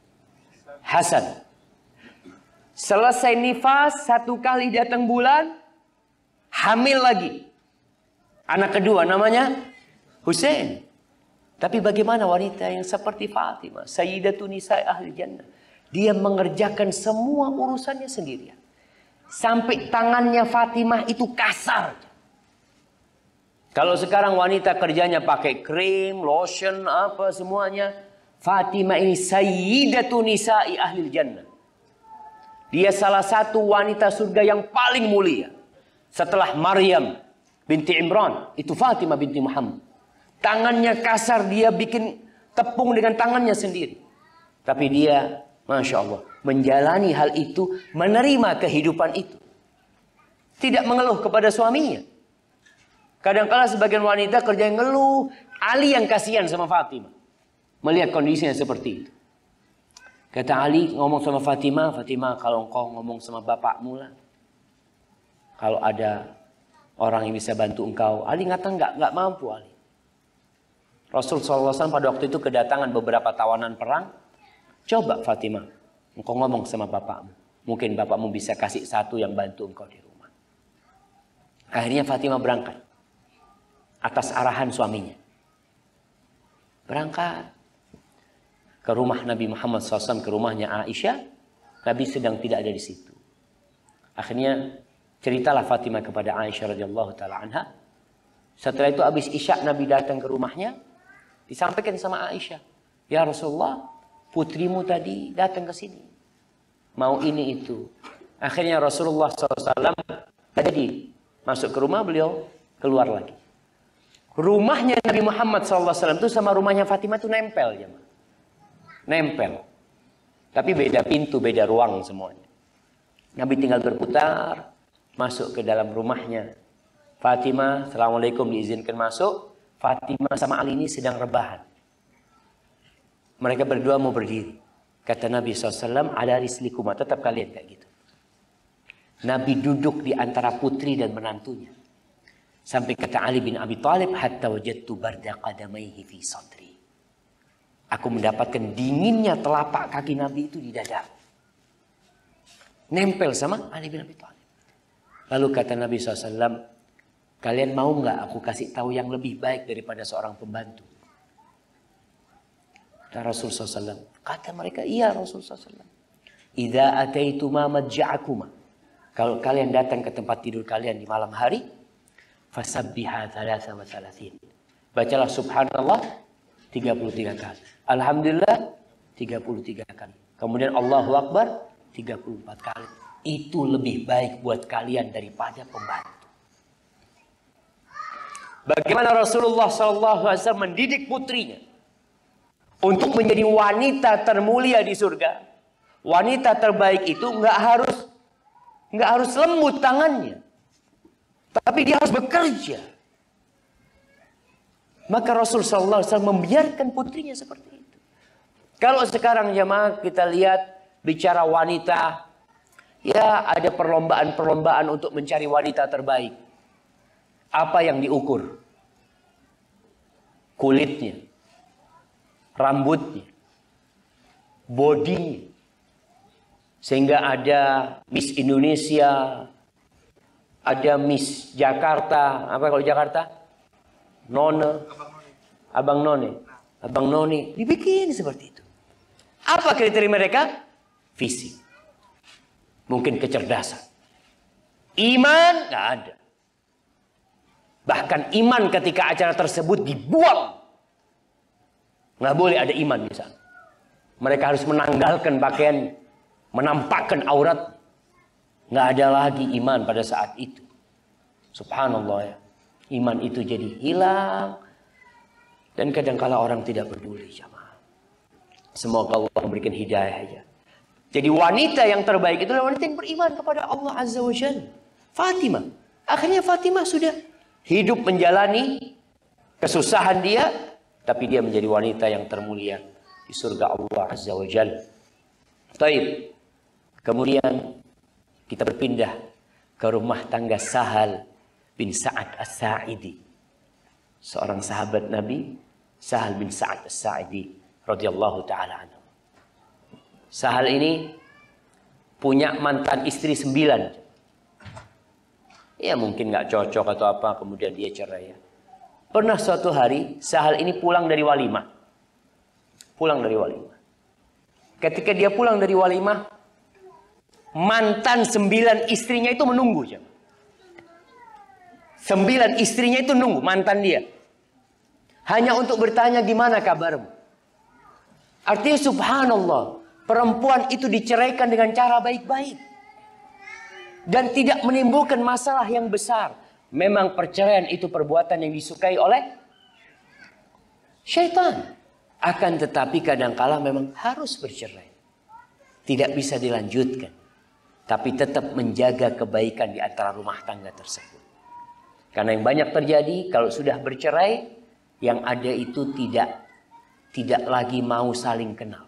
Hasan. Selesai nifas, 1 kali datang bulan, hamil lagi. Anak kedua namanya Hussein. Tapi bagaimana wanita yang seperti Fatimah, Sayyidatun Nisa'i Ahli Jannah. Dia mengerjakan semua urusannya sendirian. Sampai tangannya Fatimah itu kasar. Kalau sekarang wanita kerjanya pakai krim, lotion, apa semuanya. Fatimah ini Sayyidatun Nisa'i Ahli Jannah. Dia salah satu wanita surga yang paling mulia. Setelah Maryam binti Imran, itu Fatimah binti Muhammad. Tangannya kasar, dia bikin tepung dengan tangannya sendiri. Tapi dia, Masya Allah, menjalani hal itu, menerima kehidupan itu. Tidak mengeluh kepada suaminya. Kadang-kala sebagian wanita kerja yang ngeluh, Ali yang kasihan sama Fatimah. Melihat kondisinya seperti itu. Kata Ali ngomong sama Fatimah, Fatimah kalau engkau ngomong sama bapakmu lah. Kalau ada orang yang bisa bantu engkau. Ali ngata nggak mampu Ali. Rasul SAW pada waktu itu kedatangan beberapa tawanan perang. Coba Fatimah, engkau ngomong sama bapakmu. Mungkin bapakmu bisa kasih satu yang bantu engkau di rumah. Akhirnya Fatimah berangkat. Atas arahan suaminya. Berangkat ke rumah Nabi Muhammad SAW, ke rumahnya Aisyah. Nabi sedang tidak ada di situ. Akhirnya ceritalah Fatimah kepada Aisyah radhiyallahu taala anha. Setelah itu habis Isya Nabi datang ke rumahnya, disampaikan sama Aisyah, ya Rasulullah, putrimu tadi datang ke sini, mau ini itu. Akhirnya Rasulullah SAW tadi masuk ke rumah, beliau keluar lagi. Rumahnya Nabi Muhammad SAW itu sama rumahnya Fatimah itu nempel, jemaah. Nempel. Tapi beda pintu, beda ruang semuanya. Nabi tinggal berputar, masuk ke dalam rumahnya. Fatimah, Assalamualaikum, diizinkan masuk. Fatimah sama Ali ini sedang rebahan. Mereka berdua mau berdiri. Kata Nabi SAW, ala rislikuma, tetap kalian kayak gitu. Nabi duduk di antara putri dan menantunya. Sampai kata Ali bin Abi Thalib, hatta wajadtu barda qadamaihi fi sadri. Aku mendapatkan dinginnya telapak kaki Nabi itu di dada. Nempel sama Ali bin Abi Thalib. Lalu kata Nabi SAW, kalian mau nggak aku kasih tahu yang lebih baik daripada seorang pembantu? Kata Rasulullah SAW. Kata mereka, iya Rasulullah SAW. Idza ataituma madja'akuma. Kalau kalian datang ke tempat tidur kalian di malam hari, fasabbiha 33. Bacalah subhanallah 33 kali. Alhamdulillah 33 kali. Kemudian Allahu Akbar 34 kali. Itu lebih baik buat kalian daripada pembantu. Bagaimana Rasulullah SAW mendidik putrinya untuk menjadi wanita termulia di surga. Wanita terbaik itu nggak harus lembut tangannya, tapi dia harus bekerja. Maka Rasul SAW membiarkan putrinya seperti itu. Kalau sekarang jemaah kita lihat bicara wanita, ya ada perlombaan-perlombaan untuk mencari wanita terbaik. Apa yang diukur? Kulitnya, rambutnya, bodinya. Sehingga ada Miss Indonesia, ada Miss Jakarta. Apa kalau Jakarta? Nona, Abang None, Abang Noni. Dibikin seperti itu. Apa kriteria mereka? Fisik. Mungkin kecerdasan. Iman nggak ada. Bahkan iman ketika acara tersebut dibuang. Nggak boleh ada iman di sana. Mereka harus menanggalkan pakaian, menampakkan aurat. Nggak ada lagi iman pada saat itu. Subhanallah ya. Iman itu jadi hilang. Dan kadang-kala orang tidak peduli jamaah. Semoga Allah memberikan hidayah aja. Jadi wanita yang terbaik itu adalah wanita yang beriman kepada Allah Azza wa Jalla. Fatimah. Akhirnya Fatimah sudah hidup menjalani kesusahan dia. Tapi dia menjadi wanita yang termulia di surga Allah Azza wa Jalla. Taib. Kemudian kita berpindah ke rumah tangga Sahal bin Sa'ad As-Sa'idi. Seorang sahabat Nabi, Sahal bin Sa'ad As-Sa'idi radhiyallahu ta'ala anhu. Sahal ini punya mantan istri 9. Ya mungkin nggak cocok atau apa, kemudian dia cerai ya. Pernah suatu hari Sahal ini pulang dari walimah. Pulang dari walimah. Ketika dia pulang dari walimah, mantan 9 istrinya itu menunggu. 9 istrinya itu nunggu mantan dia. Hanya untuk bertanya gimana kabarmu. Artinya subhanallah. Perempuan itu diceraikan dengan cara baik-baik. Dan tidak menimbulkan masalah yang besar. Memang perceraian itu perbuatan yang disukai oleh syaitan. Akan tetapi kadangkala memang harus bercerai. Tidak bisa dilanjutkan. Tapi tetap menjaga kebaikan di antara rumah tangga tersebut. Karena yang banyak terjadi kalau sudah bercerai, yang ada itu tidak lagi mau saling kenal.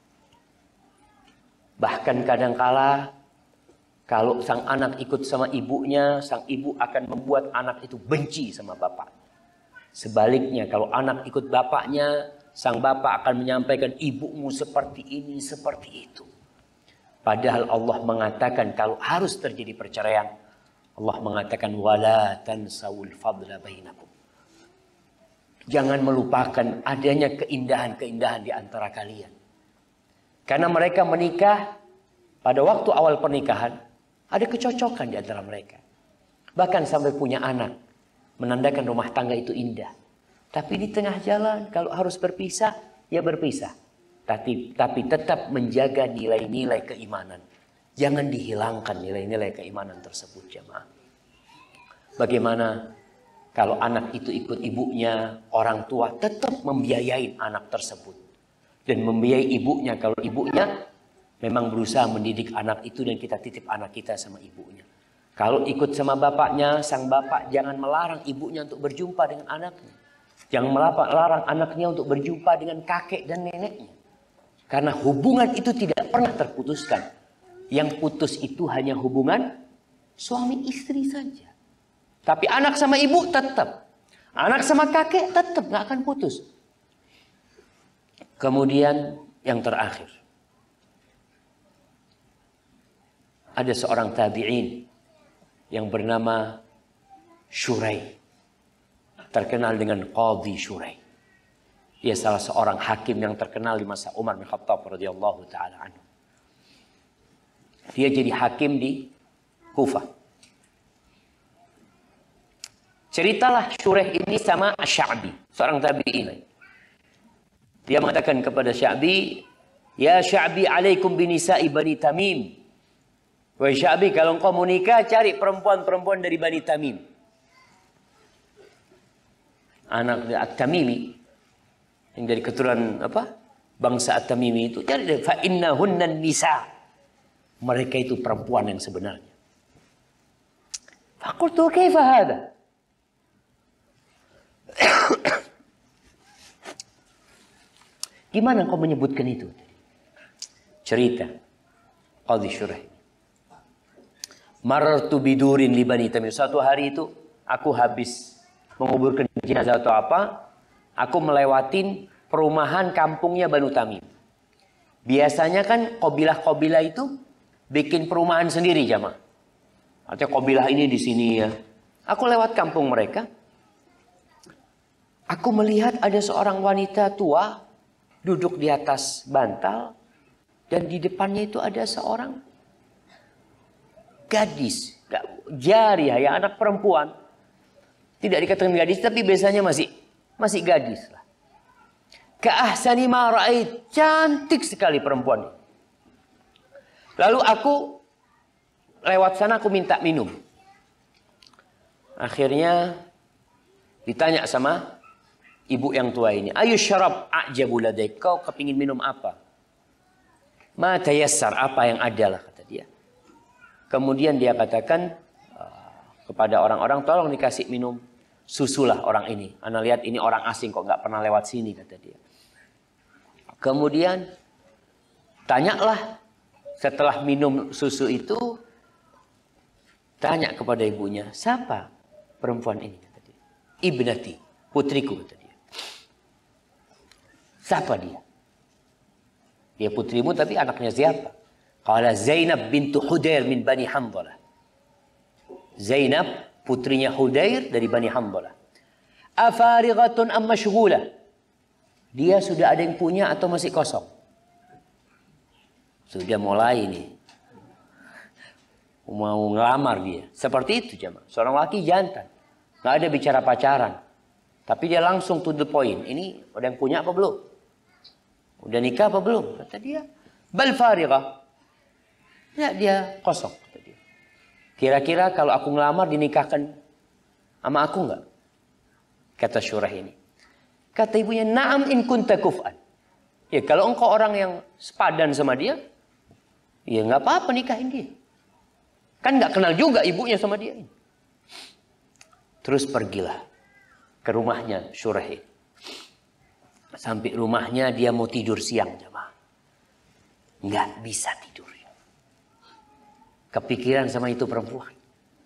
Bahkan kadangkala kalau sang anak ikut sama ibunya, sang ibu akan membuat anak itu benci sama bapak. Sebaliknya kalau anak ikut bapaknya, sang bapak akan menyampaikan ibumu seperti ini, seperti itu. Padahal Allah mengatakan kalau harus terjadi perceraian, Allah mengatakan wala tansawul fadla bainakum. Jangan melupakan adanya keindahan-keindahan di antara kalian. Karena mereka menikah pada waktu awal pernikahan ada kecocokan di antara mereka. Bahkan sampai punya anak, menandakan rumah tangga itu indah. Tapi di tengah jalan kalau harus berpisah, ya berpisah. Tapi tetap menjaga nilai-nilai keimanan. Jangan dihilangkan nilai-nilai keimanan tersebut jemaah. Bagaimana kalau anak itu ikut ibunya, orang tua tetap membiayai anak tersebut. Dan membiayai ibunya kalau ibunya memang berusaha mendidik anak itu dan kita titip anak kita sama ibunya. Kalau ikut sama bapaknya, sang bapak jangan melarang ibunya untuk berjumpa dengan anaknya. Jangan melarang anaknya untuk berjumpa dengan kakek dan neneknya. Karena hubungan itu tidak pernah terputuskan. Yang putus itu hanya hubungan suami istri saja. Tapi anak sama ibu tetap. Anak sama kakek tetap gak akan putus. Kemudian yang terakhir. Ada seorang tabi'in yang bernama Syurai. Terkenal dengan Qadhi Syurai. Dia salah seorang hakim yang terkenal di masa Umar bin Khattab radhiyallahu taala anhu. Dia jadi hakim di Kufah. Ceritalah Syurai ini sama Sya'bi, seorang tabi'in. Dia mengatakan kepada Sya'bi, "Ya Sya'bi, alaikum binisa'i Bani Tamim." Wahai Sya'bi, kalau engkau mau nikah, cari perempuan-perempuan dari Bani Tamim. Anak At-Tamimi, yang dari keturunan apa? Bangsa At-Tamimi itu, cari deh. Fa innahunna nisa. Mereka itu perempuan yang sebenarnya. Faqultu kaifa hada? Gimana kau menyebutkan itu? Cerita Qadhi Syurai. Marartu bidurin li Bani Tamim. Suatu hari itu aku habis menguburkan jenazah atau apa, aku melewatin perumahan kampungnya Banu Tamim. Biasanya kan kabilah-kabilah itu bikin perumahan sendiri jamaah. Artinya kabilah ini di sini ya. Aku lewat kampung mereka. Aku melihat ada seorang wanita tua duduk di atas bantal dan di depannya itu ada seorang gadis, jariyah, ya anak perempuan. Tidak dikatakan gadis, tapi biasanya masih gadis lah. Ka'ahsani ma ra'ait, cantik sekali perempuan. Lalu aku lewat sana, aku minta minum. Akhirnya ditanya sama ibu yang tua ini, ayu syarab a'jabu ladaik, kau kepingin minum apa? Ma tayassar, apa yang ada lah, kata dia. Kemudian dia katakan kepada orang-orang, tolong dikasih minum susulah orang ini. Anda lihat ini orang asing kok nggak pernah lewat sini, kata dia. Kemudian tanyalah setelah minum susu itu, tanya kepada ibunya, siapa perempuan ini? Kata dia. Ibnati, putriku, kata dia. Siapa dia? Dia putrimu tapi anaknya siapa? Qala Zainab bintu Hudair min Bani Hanzalah. Zainab putrinya Hudair dari Bani Hanzalah. Afarighatun am mashghulah? Dia sudah ada yang punya atau masih kosong? Sudah mulai nih. Mau ngelamar dia. Seperti itu jemaah. Seorang laki jantan. Nggak ada bicara pacaran. Tapi dia langsung to the point. Ini udah yang punya apa belum? Udah nikah apa belum? Kata dia. Bal farighah. Ya, dia kosong. Kata dia. Kira-kira kalau aku ngelamar dinikahkan sama aku nggak? Kata Syurah ini. Kata ibunya, na'am in kunta kuf'an. Ya kalau engkau orang yang sepadan sama dia, ya nggak apa-apa nikahin dia. Kan nggak kenal juga ibunya sama dia. Terus pergilah ke rumahnya Syurah ini. Sampai rumahnya dia mau tidur siang jemaah. Nggak bisa tidur. Kepikiran sama itu perempuan.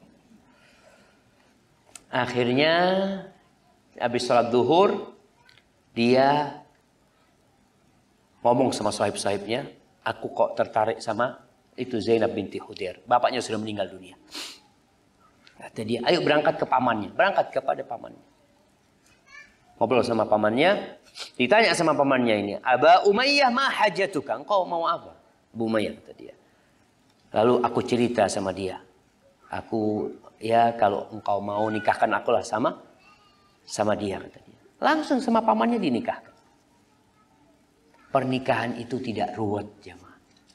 Akhirnya habis sholat zuhur, dia ngomong sama sahib-sahibnya, aku kok tertarik sama itu Zainab binti Hudair. Bapaknya sudah meninggal dunia. Kata dia, ayo berangkat ke pamannya. Berangkat kepada pamannya. Ngobrol sama pamannya. Ditanya sama pamannya ini, Aba Umayyah ma hajatuka? Engkau mau apa? Abu Umayyah, kata dia. Lalu aku cerita sama dia. Aku, ya kalau engkau mau nikahkan akulah sama dia, kata dia. Langsung sama pamannya dinikahkan. Pernikahan itu tidak ruwet, jemaah.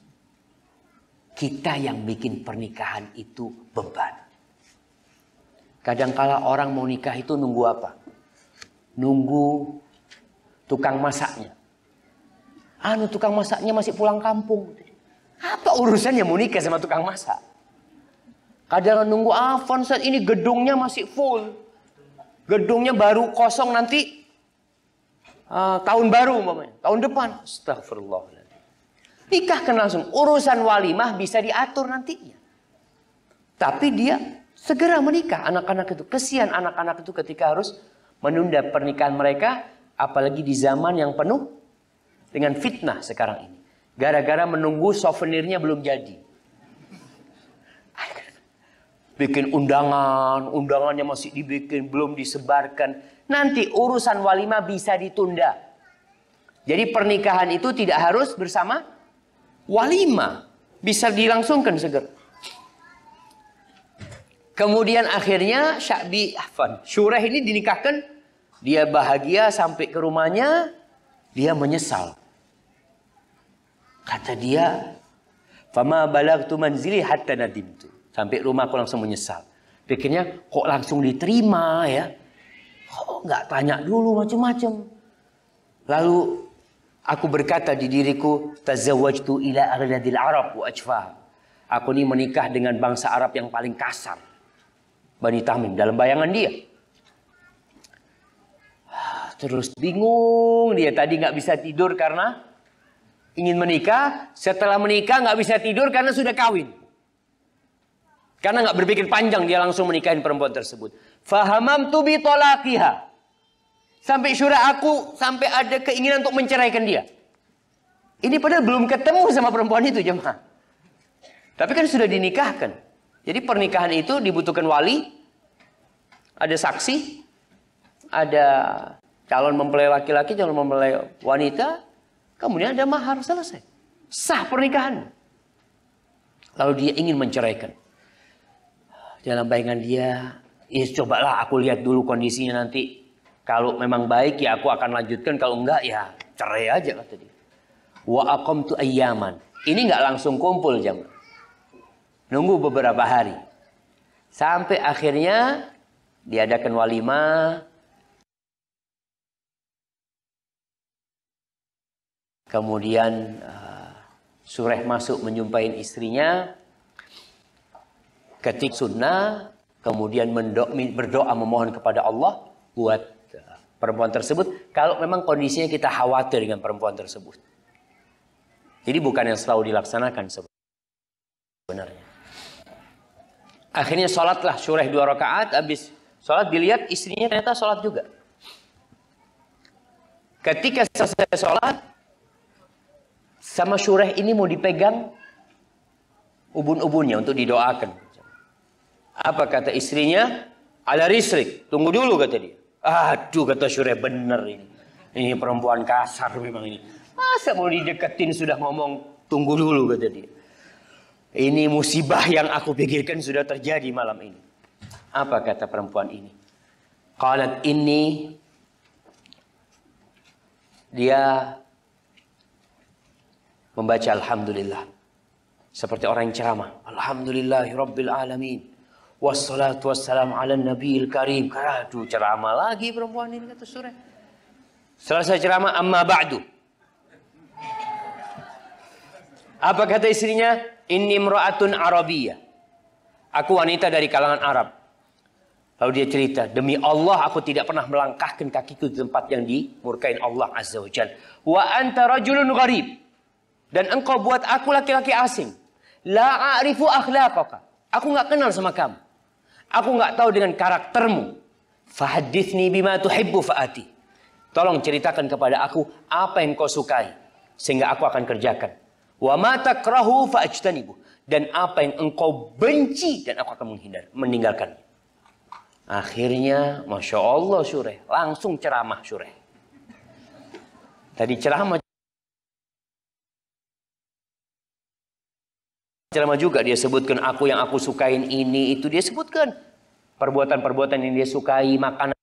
Kita yang bikin pernikahan itu beban. Kadangkala orang mau nikah itu nunggu apa? Nunggu tukang masaknya. Tukang masaknya masih pulang kampung. Apa urusannya mau nikah sama tukang masak? Kadang nunggu Afan, saat ini gedungnya masih full. Gedungnya baru kosong nanti tahun baru umpamanya, tahun depan. Astagfirullahaladzim. Nikahkan langsung. Urusan walimah bisa diatur nantinya. Tapi dia segera menikah. Anak-anak itu, kesian anak-anak itu ketika harus menunda pernikahan mereka. Apalagi di zaman yang penuh dengan fitnah sekarang ini. Gara-gara menunggu souvenirnya belum jadi. Bikin undangan, undangannya masih dibikin, belum disebarkan. Nanti urusan walimah bisa ditunda. Jadi pernikahan itu tidak harus bersama walimah. Bisa dilangsungkan segera. Kemudian akhirnya Syureh ini dinikahkan. Dia bahagia sampai ke rumahnya. Dia menyesal. Kata dia, "Fama balagtu manzili hatta nadimtu." Sampai rumah aku langsung menyesal. Pikirnya kok langsung diterima ya. Kok nggak tanya dulu macam-macam. Lalu aku berkata di diriku, "Tazawwajtu ila aghnadil Arab wa ajfah." Aku ini menikah dengan bangsa Arab yang paling kasar. Bani Tamim dalam bayangan dia. Terus bingung dia, tadi nggak bisa tidur karena ingin menikah, setelah menikah nggak bisa tidur karena sudah kawin. Karena nggak berpikir panjang, dia langsung menikahin perempuan tersebut. Fahamamtu bi talaqiha. Sampai aku sampai ada keinginan untuk menceraikan dia. Ini padahal belum ketemu sama perempuan itu, jemaah. Tapi kan sudah dinikahkan. Jadi pernikahan itu dibutuhkan wali, ada saksi, ada calon mempelai laki-laki, calon mempelai wanita. Kemudian ada mahar, selesai. Sah pernikahan. Lalu dia ingin menceraikan. Dalam bayangan dia, ya cobalah aku lihat dulu kondisinya nanti. Kalau memang baik ya aku akan lanjutkan. Kalau enggak ya cerai aja kata dia. Wa aqamtu ayyaman. Ini enggak langsung kumpul jam. Nunggu beberapa hari. Sampai akhirnya diadakan walimah. Kemudian Sureh masuk menjumpai istrinya. Ketik sunnah. Kemudian berdoa memohon kepada Allah. Buat perempuan tersebut. Kalau memang kondisinya kita khawatir dengan perempuan tersebut. Jadi bukan yang selalu dilaksanakan sebenarnya. Akhirnya sholatlah Sureh 2 rakaat. Habis sholat dilihat istrinya ternyata sholat juga. Ketika selesai sholat. Sama Sureh ini mau dipegang ubun-ubunnya untuk didoakan. Apa kata istrinya? Ala risrik. Tunggu dulu kata dia. Aduh kata Sureh, bener ini. Ini perempuan kasar memang ini. Masa mau dideketin sudah ngomong tunggu dulu kata dia. Ini musibah yang aku pikirkan sudah terjadi malam ini. Apa kata perempuan ini? Qalat ini. Dia membaca Alhamdulillah. Seperti orang yang ceramah. Alhamdulillahirabbil alamin. Wassalatu wassalamu ala nabiyil karim. Aduh ceramah lagi perempuan ini kata Sureh. Selesai ceramah, amma ba'du. Apa kata istrinya? Inni imra'atun Arabiyyah. Aku wanita dari kalangan Arab. Lalu dia cerita, demi Allah aku tidak pernah melangkahkan kakiku di tempat yang dimurkain Allah Azza wa Jalla. Wa anta rajulun gharib. Dan engkau buat aku laki-laki asing. La a'rifu akhlaqaka. Aku nggak kenal sama kamu. Aku nggak tahu dengan karaktermu. Fahaddithni bima tuhibbu fa'ati. Tolong ceritakan kepada aku apa yang kau sukai sehingga aku akan kerjakan. Wa ma takrahu fa'ajtanibu. Dan apa yang engkau benci dan aku akan meninggalkannya. Akhirnya, Masya Allah Sureh. Langsung ceramah Sureh. Tadi ceramah juga dia sebutkan aku yang aku sukain ini itu dia sebutkan perbuatan-perbuatan yang dia sukai, makanan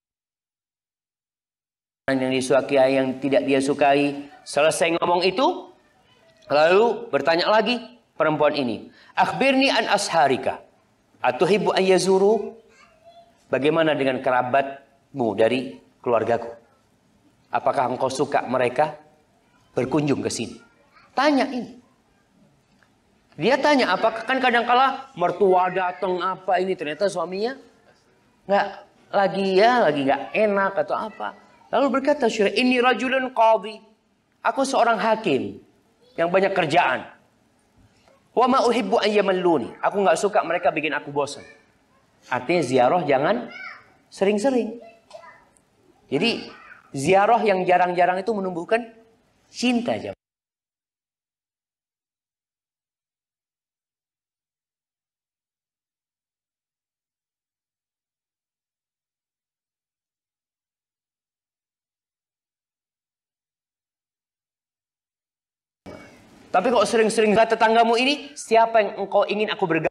yang disukai, yang tidak dia sukai. Selesai ngomong itu, lalu bertanya lagi perempuan ini, akhbirni an asharika atuhibbu an yazuru. Bagaimana dengan kerabatmu dari keluargaku? Apakah engkau suka mereka berkunjung ke sini? Tanya ini. Dia tanya, apakah kan kadang-kala mertua datang apa ini, ternyata suaminya nggak lagi nggak enak atau apa. Lalu berkata Syureh, ini rajulun qadhi. Aku seorang hakim yang banyak kerjaan. Wa ma uhibbu an yamalluni. Aku nggak suka mereka bikin aku bosan. Artinya ziarah jangan sering-sering. Jadi ziarah yang jarang-jarang itu menumbuhkan cinta. Tapi kok sering-sering kata tetanggamu ini, siapa yang engkau ingin aku bergaul?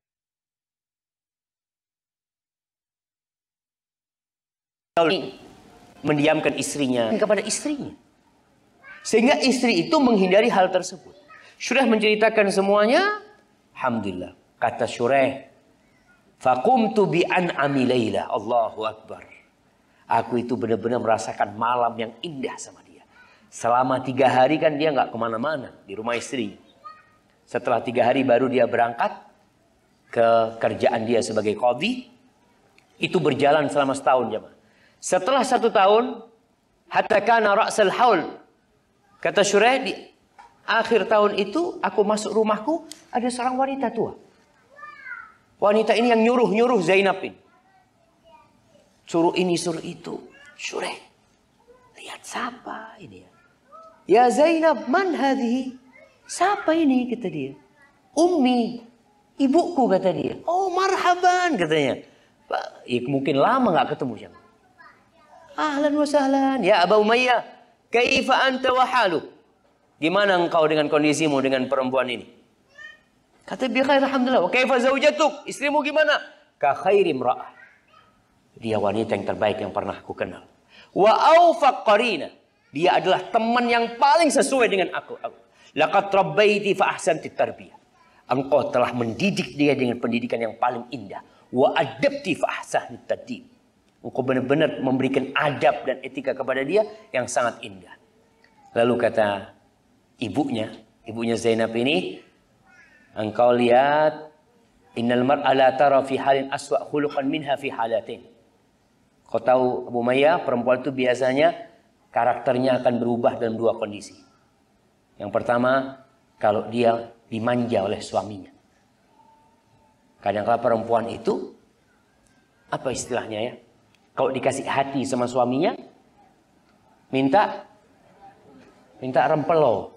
Mendiamkan istrinya kepada istrinya. Sehingga istri itu menghindari hal tersebut. Syureh menceritakan semuanya. Alhamdulillah. Kata Syureh, faqumtu bi an'ami laila. Allahu Akbar. Aku itu benar-benar merasakan malam yang indah sama dia. Selama 3 hari kan dia nggak kemana-mana di rumah istri. Setelah 3 hari baru dia berangkat ke kerjaan dia sebagai qadhi. Itu berjalan selama setahun jemaah. Setelah 1 tahun, hatta kana ra'sal haul. Kata Syureh, di akhir tahun itu aku masuk rumahku, ada seorang wanita tua. Wanita ini yang nyuruh Zainab ini. Suruh ini, suruh itu. Syureh, lihat siapa ini ya? Ya Zainab, man hadhihi? Siapa ini? Kata dia. Ummi, ibuku, kata dia. Oh marhaban, katanya. Ya, mungkin lama gak ketemu siapa. Ahlan wa sahlan. Ya Aba Umayyah, kaifa anta wa haluk? Gimana engkau dengan kondisimu dengan perempuan ini? Kata bi khair alhamdulillah. Wa kaifa zaujatuk? Istrimu gimana? Ka khairi imra'ah. Dia wanita yang terbaik yang pernah aku kenal. Wa awfaq qarina. Dia adalah teman yang paling sesuai dengan aku. Laqad rabbaiti fa ahsanti tarbiyah. Engkau telah mendidik dia dengan pendidikan yang paling indah. Wa adabti fa ahsani tadib. Engkau benar-benar memberikan adab dan etika kepada dia yang sangat indah. Lalu kata ibunya Zainab ini, engkau lihat, innal mar'a la tara fi halin aswa khuluqan minha fi halatin. Kau tahu Abu Umayyah, perempuan itu biasanya karakternya akan berubah dalam 2 kondisi. Yang pertama, kalau dia dimanja oleh suaminya. Kadang-kadang perempuan itu, apa istilahnya ya? Kalau dikasih hati sama suaminya, minta rempelo.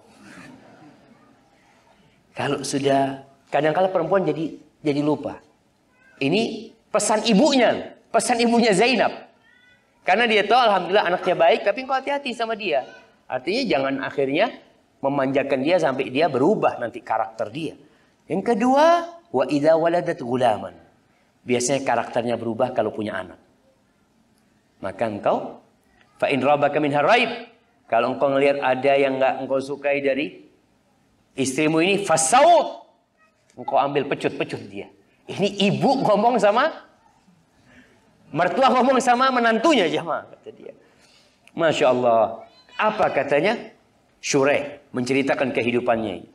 Kalau sudah, kadang-kadang perempuan jadi lupa. Ini pesan ibunya Zainab. Karena dia tahu alhamdulillah anaknya baik, tapi engkau hati-hati sama dia. Artinya jangan akhirnya memanjakan dia sampai dia berubah nanti karakter dia. Yang kedua, wa idza waladat gulaman. Biasanya karakternya berubah kalau punya anak. Maka engkau fa in rabaka minha raib. Kalau engkau ngelihat ada yang enggak engkau sukai dari istrimu ini, fasaut. Engkau ambil pecut-pecut dia. Ini ibu ngomong sama mertua, ngomong sama menantunya, jemaah, kata dia. Masya Allah. Apa katanya? Syureh menceritakan kehidupannya.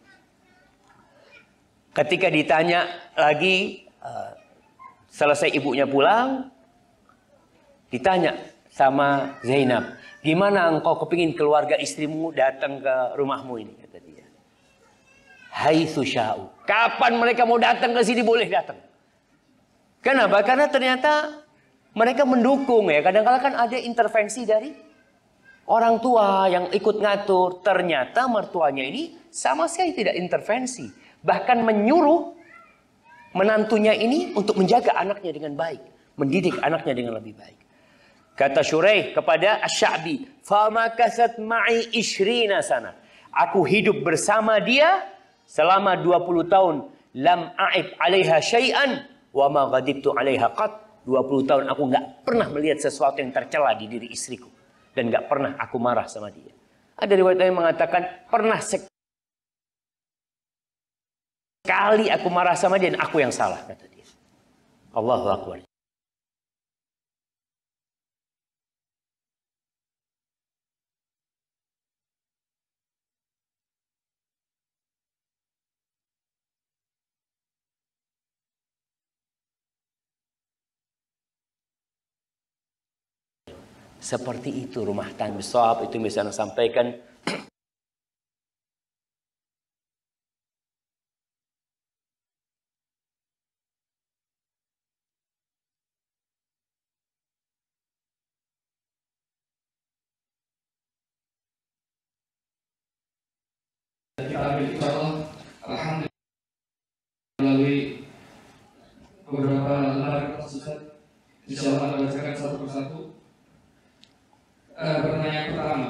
Ketika ditanya lagi, selesai ibunya pulang, ditanya sama Zainab, gimana engkau kepingin keluarga istrimu datang ke rumahmu ini? Kata dia. Haitsu sya'u. Kapan mereka mau datang ke sini boleh datang. Kenapa? Karena ternyata mereka mendukung ya. Kadang-kadang kan ada intervensi dari orang tua yang ikut ngatur. Ternyata mertuanya ini sama sekali tidak intervensi. Bahkan menyuruh menantunya ini untuk menjaga anaknya dengan baik. Mendidik anaknya dengan lebih baik. Kata Syureh kepada Asy-Sya'bi, "Fama kasat ma'i 20 sana." Aku hidup bersama dia selama 20 tahun. Lam a'ib 'alaiha syai'an wa ma ghadibtu 'alaiha qat. 20 tahun aku nggak pernah melihat sesuatu yang tercela di diri istriku. Dan nggak pernah aku marah sama dia. Ada riwayat yang mengatakan, pernah sekali aku marah sama dia dan aku yang salah, kata dia. Allahu Akbar. Seperti itu rumah tangga. Bisawab itu bisa Anda sampaikan. Kita ambil insyaallah, alhamdulillah, melalui beberapa lembar Ustaz. Insyaallah kita bacakan satu persatu. Pertanyaan pertama,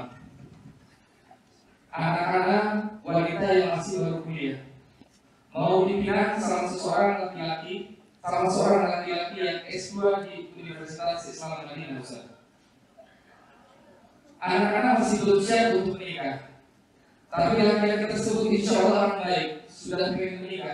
anak-anak wanita yang masih baru kuliah mau dipindah sama seorang laki-laki yang S2 di Universitas Islam Madinah, Ustaz. Anak-anak masih belum siap untuk menikah, tapi laki-laki tersebut insya Allah orang baik, sudah ingin menikah.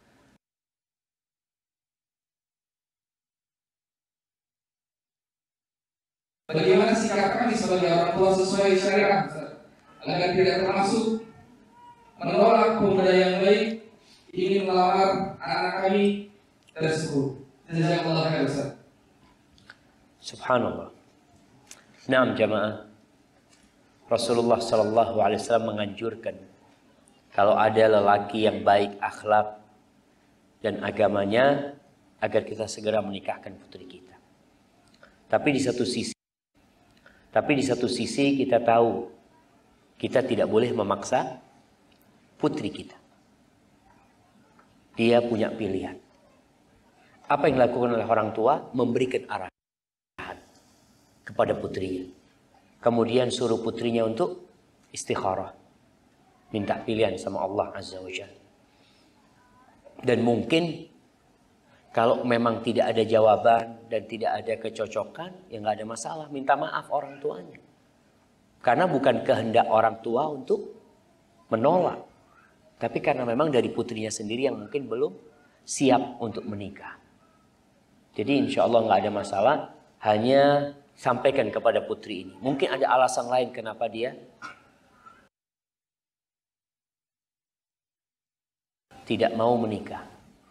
Bagaimana sikap kami sebagai orang tua sesuai syariat, agar tidak termasuk menolak pemuda yang baik ingin melamar anak kami tersebut. Jazakallahu khairan, Ustaz. Subhanallah. Naam jamaah. Rasulullah sallallahu alaihi wasallam menganjurkan kalau ada lelaki yang baik akhlak dan agamanya agar kita segera menikahkan putri kita. Tapi di satu sisi kita tahu kita tidak boleh memaksa putri kita. Dia punya pilihan. Apa yang dilakukan oleh orang tua? Memberikan arahan kepada putrinya. Kemudian suruh putrinya untuk istikharah. Minta pilihan sama Allah Azza wa Jalla. Dan mungkin kalau memang tidak ada jawaban dan tidak ada kecocokan, ya nggak ada masalah. Minta maaf orang tuanya. Karena bukan kehendak orang tua untuk menolak. Tapi karena memang dari putrinya sendiri yang mungkin belum siap untuk menikah. Jadi insya Allah nggak ada masalah. Hanya sampaikan kepada putri ini. Mungkin ada alasan lain kenapa dia tidak mau menikah.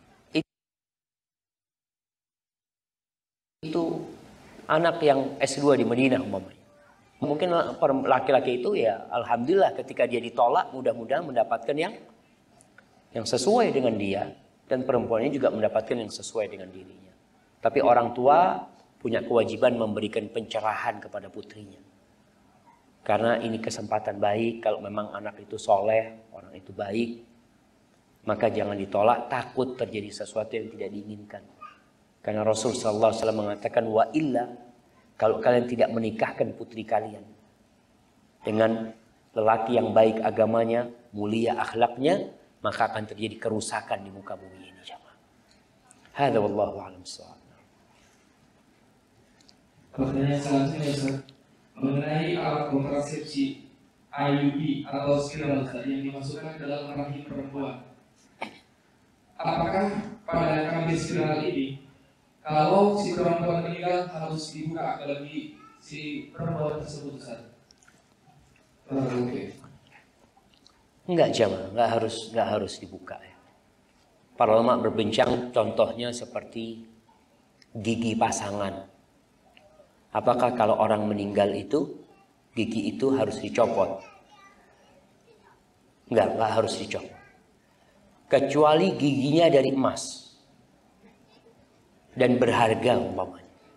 Itu anak yang S2 di Madinah umpamanya. Mungkin laki-laki itu ya alhamdulillah ketika dia ditolak mudah-mudahan mendapatkan yang sesuai dengan dia. Dan perempuannya juga mendapatkan yang sesuai dengan dirinya. Tapi orang tua punya kewajiban memberikan pencerahan kepada putrinya. Karena ini kesempatan baik, kalau memang anak itu soleh, orang itu baik, maka jangan ditolak, takut terjadi sesuatu yang tidak diinginkan. Karena Rasul sallallahu alaihi wasallam mengatakan, wa illa, kalau kalian tidak menikahkan putri kalian dengan lelaki yang baik agamanya, mulia akhlaknya, maka akan terjadi kerusakan di muka bumi ini. Hadza wallahu a'lam bissawab. Pertanyaan selanjutnya, Ustaz, mengenai alat kontrasepsi IUD atau spiral yang dimasukkan ke dalam rahim perempuan. Apakah pada kambing spiral ini, kalau si perempuan meninggal harus dibuka bagi si perempuan tersebut, Ustaz? Enggak jamaah, enggak harus dibuka ya. Para ulama berbincang contohnya seperti gigi pasangan. Apakah kalau orang meninggal itu gigi itu harus dicopot? Enggak harus dicopot. Kecuali giginya dari emas dan berharga umpamanya.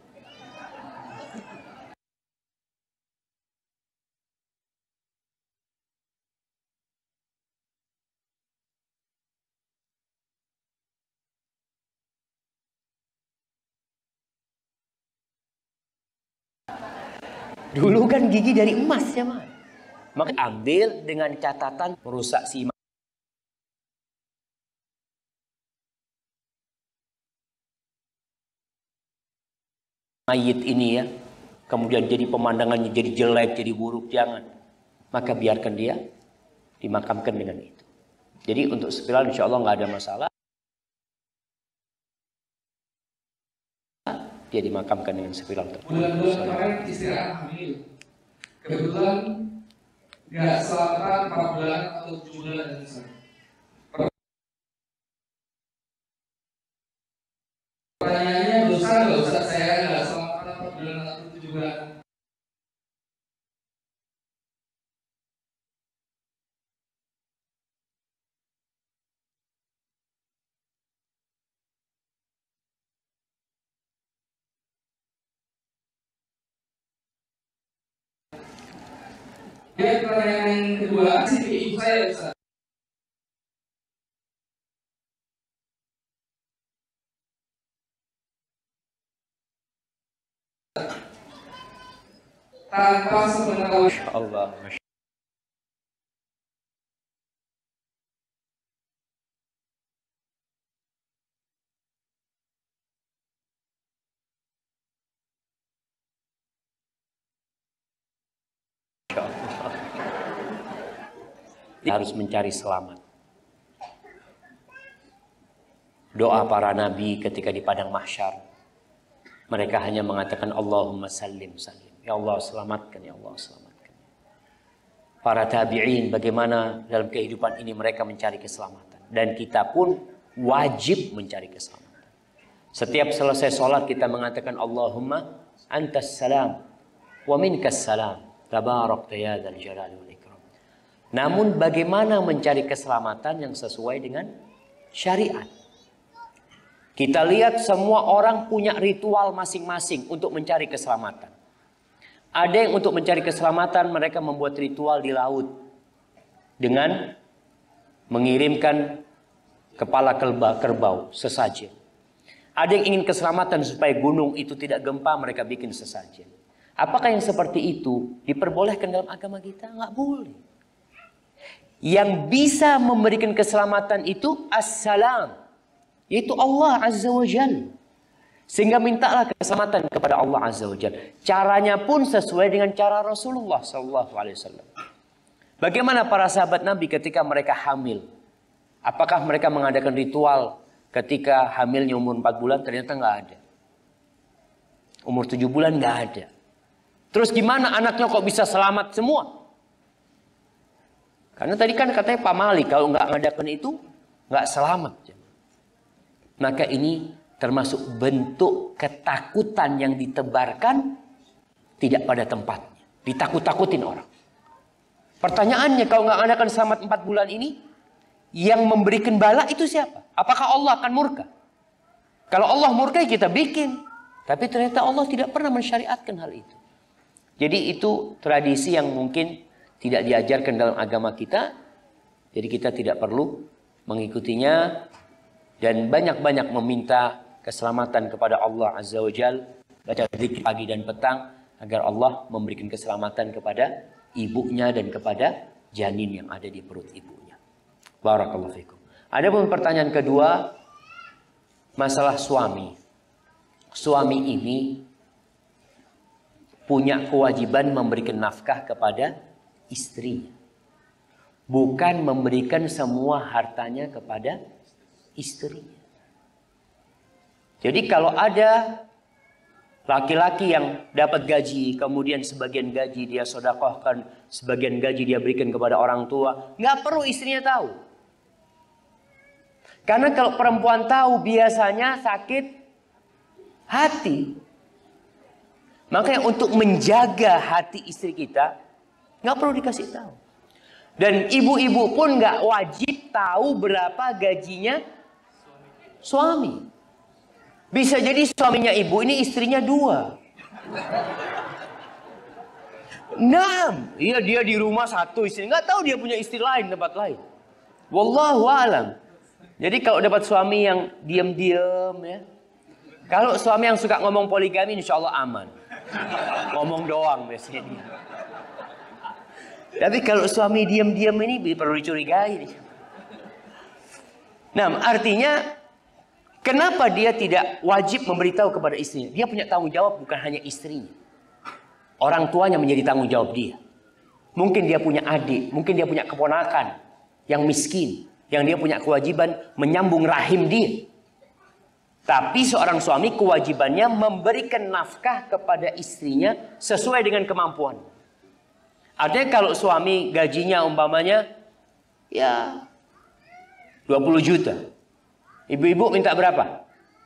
Dulu kan gigi dari emas ya, Mas. Maka ambil dengan catatan merusak si mayit ini ya. Kemudian jadi pemandangannya jadi jelek, jadi buruk, jangan. Maka biarkan dia dimakamkan dengan itu. Jadi untuk spiral insya Allah nggak ada masalah. Dia dimakamkan dengan spiral tersebut. Bulan-bulan kemarin istri anak hamil. Kebetulan nggak selamatan 4 bulan atau 7 bulan dan pertanyaannya dosa nggak usah saya nggak selamatan 4 bulan atau 7 bulan. Kemudian pertanyaan yang kedua, kasih ke ibu saya Ustaz. Tanpa sepengetahuan Allah. Dia harus mencari selamat. Doa para nabi ketika di padang mahsyar, mereka hanya mengatakan Allahumma sallim sallim. Ya Allah selamatkan, ya Allah selamatkan. Para tabi'in bagaimana dalam kehidupan ini mereka mencari keselamatan. Dan kita pun wajib mencari keselamatan. Setiap selesai sholat kita mengatakan Allahumma antas salam wa minkas salam. Tabarakta ya dzal jalali wal ikram. Namun bagaimana mencari keselamatan yang sesuai dengan syariat? Kita lihat semua orang punya ritual masing-masing untuk mencari keselamatan. Ada yang untuk mencari keselamatan mereka membuat ritual di laut dengan mengirimkan kepala kerbau sesajen. Ada yang ingin keselamatan supaya gunung itu tidak gempa, mereka bikin sesajen. Apakah yang seperti itu diperbolehkan dalam agama kita? Nggak boleh. Yang bisa memberikan keselamatan itu as-salam, yaitu Allah Azza wa Jalla. Sehingga mintalah keselamatan kepada Allah Azza wa Jalla. Caranya pun sesuai dengan cara Rasulullah SAW. Bagaimana para sahabat Nabi ketika mereka hamil? Apakah mereka mengadakan ritual ketika hamilnya umur 4 bulan? Ternyata nggak ada. Umur 7 bulan nggak ada. Terus gimana anaknya kok bisa selamat semua? Karena tadi kan katanya Pak Malik kalau nggak ngadakan itu nggak selamat. Maka ini termasuk bentuk ketakutan yang ditebarkan tidak pada tempatnya. Ditakut-takutin orang. Pertanyaannya kalau nggak ngadakan selamat 4 bulan ini, yang memberikan bala itu siapa? Apakah Allah akan murka? Kalau Allah murka kita bikin. Tapi ternyata Allah tidak pernah mensyariatkan hal itu. Jadi itu tradisi yang mungkin tidak diajarkan dalam agama kita. Jadi kita tidak perlu mengikutinya. Dan banyak-banyak meminta keselamatan kepada Allah Azza wa Jalla. Baca zikir pagi dan petang. Agar Allah memberikan keselamatan kepada ibunya dan kepada janin yang ada di perut ibunya. Barakallahu fikum. Ada pun pertanyaan kedua. Masalah suami. Suami ini punya kewajiban memberikan nafkah kepada istrinya. Bukan memberikan semua hartanya kepada istrinya. Jadi kalau ada laki-laki yang dapat gaji, kemudian sebagian gaji dia sedekahkan, sebagian gaji dia berikan kepada orang tua, nggak perlu istrinya tahu. Karena kalau perempuan tahu biasanya sakit hati. Makanya untuk menjaga hati istri kita, nggak perlu dikasih tahu. Dan ibu-ibu pun nggak wajib tahu berapa gajinya suami. Bisa jadi suaminya ibu ini istrinya 2. 6. Iya dia di rumah 1 istri. Nggak tahu dia punya istri lain tempat lain. Wallahu a'lam. Jadi kalau dapat suami yang diam-diam ya. Kalau suami yang suka ngomong poligami insya Allah aman. Ngomong doang biasanya dia. Tapi kalau suami diam-diam ini perlu dicurigai. Nah artinya kenapa dia tidak wajib memberitahu kepada istrinya? Dia punya tanggung jawab bukan hanya istrinya. Orang tuanya menjadi tanggung jawab dia. Mungkin dia punya adik, mungkin dia punya keponakan yang miskin. Yang dia punya kewajiban menyambung rahim dia. Tapi seorang suami kewajibannya memberikan nafkah kepada istrinya sesuai dengan kemampuan. Artinya kalau suami gajinya umpamanya ya 20 juta. Ibu-ibu minta berapa?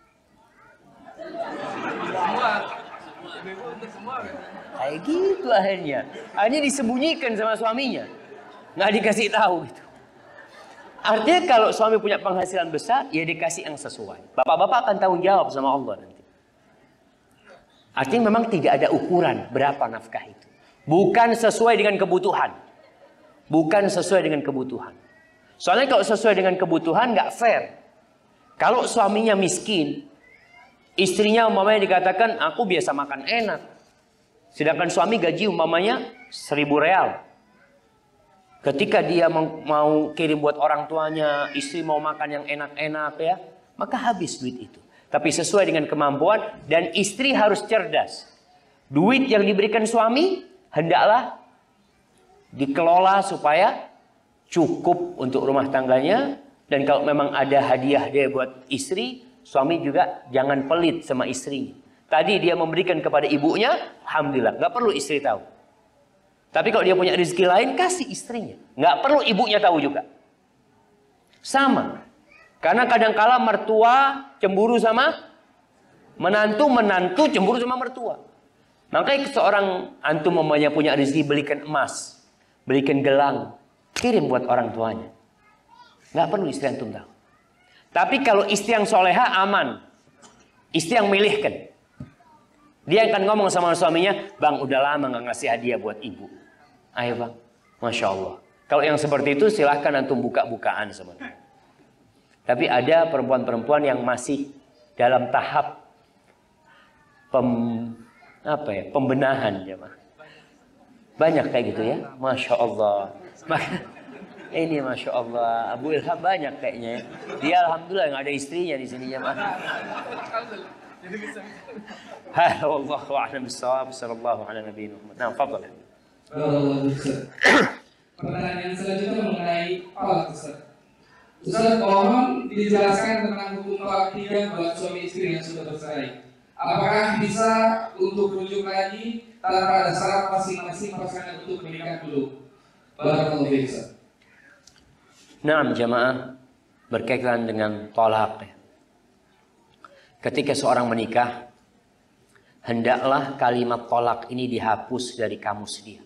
Kayak gitu akhirnya. Akhirnya disembunyikan sama suaminya. Nggak dikasih tahu gitu. Artinya kalau suami punya penghasilan besar, ya dikasih yang sesuai. Bapak-bapak akan tanggung jawab sama Allah nanti. Artinya memang tidak ada ukuran berapa nafkah itu. Bukan sesuai dengan kebutuhan. Bukan sesuai dengan kebutuhan. Soalnya kalau sesuai dengan kebutuhan nggak fair. Kalau suaminya miskin, istrinya umpamanya dikatakan aku biasa makan enak. Sedangkan suami gaji umpamanya 1.000 real. Ketika dia mau kirim buat orang tuanya, istri mau makan yang enak-enak ya, maka habis duit itu. Tapi sesuai dengan kemampuan dan istri harus cerdas. Duit yang diberikan suami hendaklah dikelola supaya cukup untuk rumah tangganya. Dan kalau memang ada hadiah dia buat istri, suami juga jangan pelit sama istrinya. Tadi dia memberikan kepada ibunya, alhamdulillah, nggak perlu istri tahu. Tapi kalau dia punya rezeki lain, kasih istrinya. Nggak perlu ibunya tahu juga. Sama. Karena kadangkala mertua cemburu sama menantu, menantu cemburu sama mertua. Makanya seorang antum mamanya punya rezeki, belikan emas, belikan gelang, kirim buat orang tuanya. Nggak perlu istri antum tahu. Tapi kalau istri yang soleha aman. Istri yang milihkan. Dia akan ngomong sama suaminya, bang udah lama nggak ngasih hadiah buat ibu. Ayo bang, Masya Allah. Kalau yang seperti itu silahkan antum buka-bukaan sebenarnya. Tapi ada perempuan-perempuan yang masih dalam tahap pembenahan. Banyak kayak gitu ya. Masya Allah. Ini Masya Allah. Abu Ilham banyak kayaknya. Dia alhamdulillah nggak ada istrinya di sini ya. Wallahu a'lam bissawab. Sallallahu ala nabiyina Muhammad. Nah, fadhal. Pertanyaan selanjutnya mengenai talak, Ustaz. Ustaz, mohon dijelaskan tentang hukum talak 3 buat suami istri yang sudah bercerai. Apakah bisa untuk rujuk lagi tanpa ada syarat masing-masing pasangan untuk menikah dulu? Barakallahu fiik, Ustaz. Nah, jamaah, berkaitan dengan talak. Ketika seorang menikah, hendaklah kalimat talak ini dihapus dari kamus dia.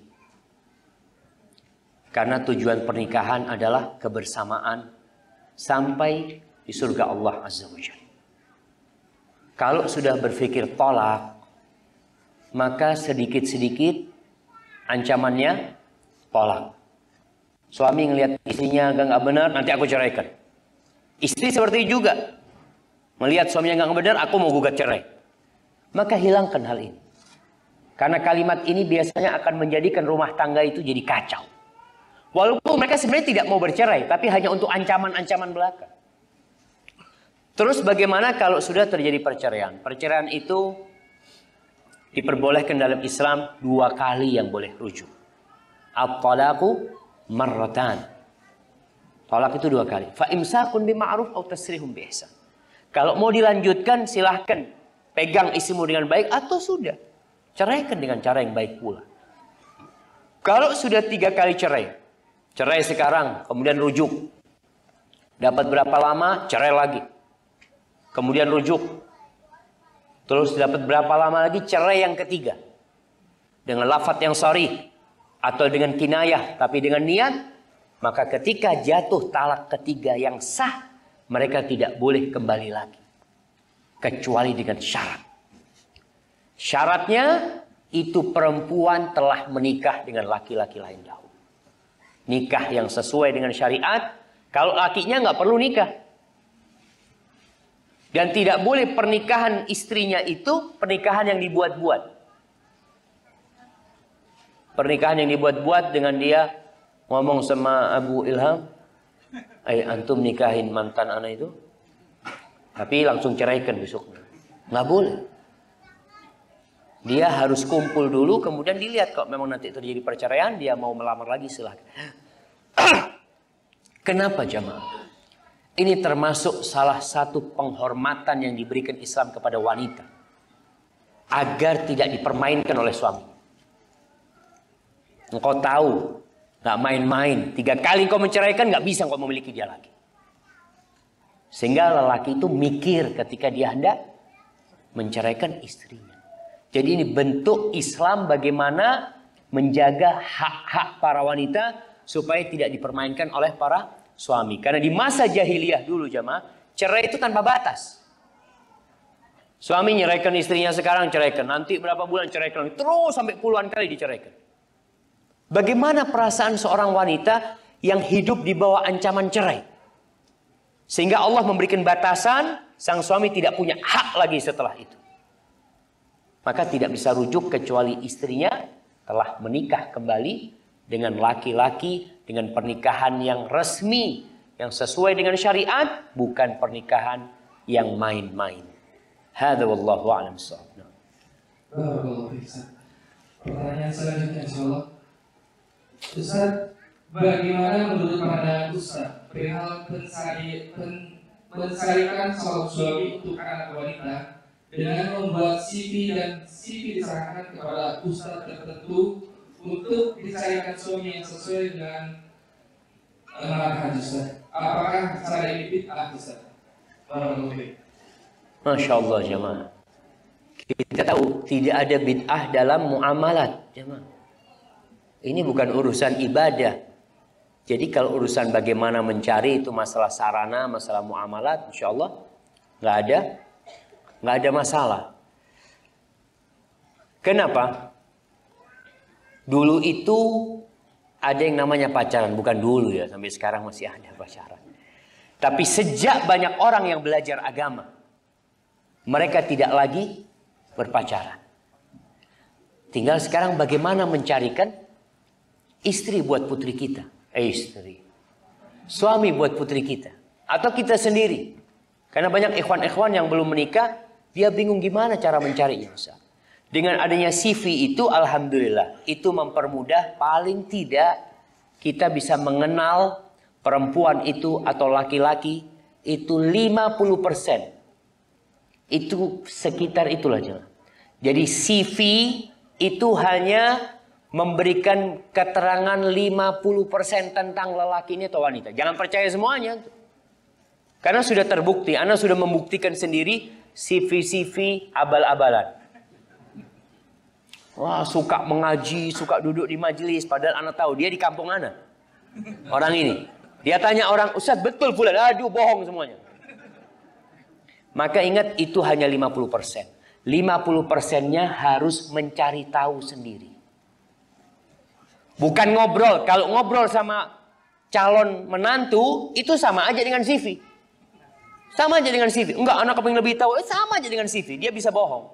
Karena tujuan pernikahan adalah kebersamaan sampai di surga Allah Azza wa Jalla. Kalau sudah berpikir tolak, maka sedikit-sedikit ancamannya tolak. Suami ngelihat istrinya nggak benar, nanti aku ceraikan. Istri seperti itu juga. Melihat suaminya nggak benar, aku mau gugat cerai. Maka hilangkan hal ini. Karena kalimat ini biasanya akan menjadikan rumah tangga itu jadi kacau. Walaupun mereka sebenarnya tidak mau bercerai, tapi hanya untuk ancaman-ancaman belaka. Terus bagaimana kalau sudah terjadi perceraian? Perceraian itu diperbolehkan dalam Islam 2 kali yang boleh rujuk. At-talaqu marratan. Talak itu 2 kali. Fa imsakun bima'ruf aw tasrihum biihsan. Kalau mau dilanjutkan silahkan pegang istrimu dengan baik atau sudah ceraikan dengan cara yang baik pula. Kalau sudah 3 kali cerai, cerai sekarang, kemudian rujuk. Dapat berapa lama, cerai lagi. Kemudian rujuk. Terus dapat berapa lama lagi, cerai yang ketiga. Dengan lafaz yang sharih. Atau dengan kinayah, tapi dengan niat. Maka ketika jatuh talak ketiga yang sah, mereka tidak boleh kembali lagi. Kecuali dengan syarat. Syaratnya, itu perempuan telah menikah dengan laki-laki lain dahulu. Nikah yang sesuai dengan syariat. Kalau lakinya nggak perlu nikah. Dan tidak boleh pernikahan istrinya itu pernikahan yang dibuat-buat. Pernikahan yang dibuat-buat dengan dia ngomong sama Abu Ilham, antum nikahin mantan anak itu, tapi langsung ceraikan besok. Nggak boleh. Dia harus kumpul dulu, kemudian dilihat kalau memang nanti terjadi perceraian, dia mau melamar lagi silahkan. Kenapa jamaah? Ini termasuk salah satu penghormatan yang diberikan Islam kepada wanita. Agar tidak dipermainkan oleh suami. Engkau tahu, gak main-main. 3 kali engkau menceraikan, gak bisa engkau memiliki dia lagi. Sehingga lelaki itu mikir ketika dia hendak menceraikan istrinya. Jadi ini bentuk Islam bagaimana menjaga hak-hak para wanita supaya tidak dipermainkan oleh para suami. Karena di masa jahiliyah dulu jamaah, cerai itu tanpa batas. Suami nyeraikan istrinya sekarang, ceraikan. Nanti berapa bulan ceraikan. Terus sampai puluhan kali diceraikan. Bagaimana perasaan seorang wanita yang hidup di bawah ancaman cerai? Sehingga Allah memberikan batasan, sang suami tidak punya hak lagi setelah itu. Maka tidak bisa rujuk kecuali istrinya telah menikah kembali dengan laki-laki dengan pernikahan yang resmi, yang sesuai dengan syariat, bukan pernikahan yang main-main. Hadza wallahu a'lam bissawab. Pertanyaan selanjutnya insyaallah. Ustaz, bagaimana menurut pandangan Ustaz perihal pensarikan seorang suami untuk anak wanita dengan membuat CV dan CV diserahkan kepada Ustaz tertentu untuk dicarikan suami yang sesuai dengan manhaj Ustaz? Apakah cara ini bid'ah Ustaz? Masya Allah jemaah. Kita tahu tidak ada bid'ah dalam muamalat jemaah. Ini bukan urusan ibadah. Jadi kalau urusan bagaimana mencari itu masalah sarana, masalah muamalat, insya Allah nggak ada masalah. Kenapa? Dulu itu ada yang namanya pacaran, bukan dulu ya, sampai sekarang masih ada pacaran. Tapi sejak banyak orang yang belajar agama, mereka tidak lagi berpacaran. Tinggal sekarang bagaimana mencarikan istri buat putri kita. Istri. Suami buat putri kita. Atau kita sendiri. Karena banyak ikhwan-ikhwan yang belum menikah, dia bingung gimana cara mencarinya. Dengan adanya CV itu, alhamdulillah, itu mempermudah, paling tidak kita bisa mengenal perempuan itu atau laki-laki itu 50%. Itu sekitar itulah. Jadi CV itu hanya memberikan keterangan 50% tentang lelaki ini atau wanita. Jangan percaya semuanya. Karena sudah terbukti, Anda sudah membuktikan sendiri CV abal-abalan. Wah, suka mengaji, suka duduk di majelis, padahal Anda tahu dia di kampung Anda. Orang ini. Dia tanya orang, Ustaz betul fulan? Aduh, bohong semuanya. Maka ingat itu hanya 50%. 50%-nya harus mencari tahu sendiri. Bukan ngobrol. Kalau ngobrol sama calon menantu, itu sama aja dengan CV. Sama aja dengan CV. Enggak, anak kepingin lebih tahu. Sama aja dengan CV. Dia bisa bohong.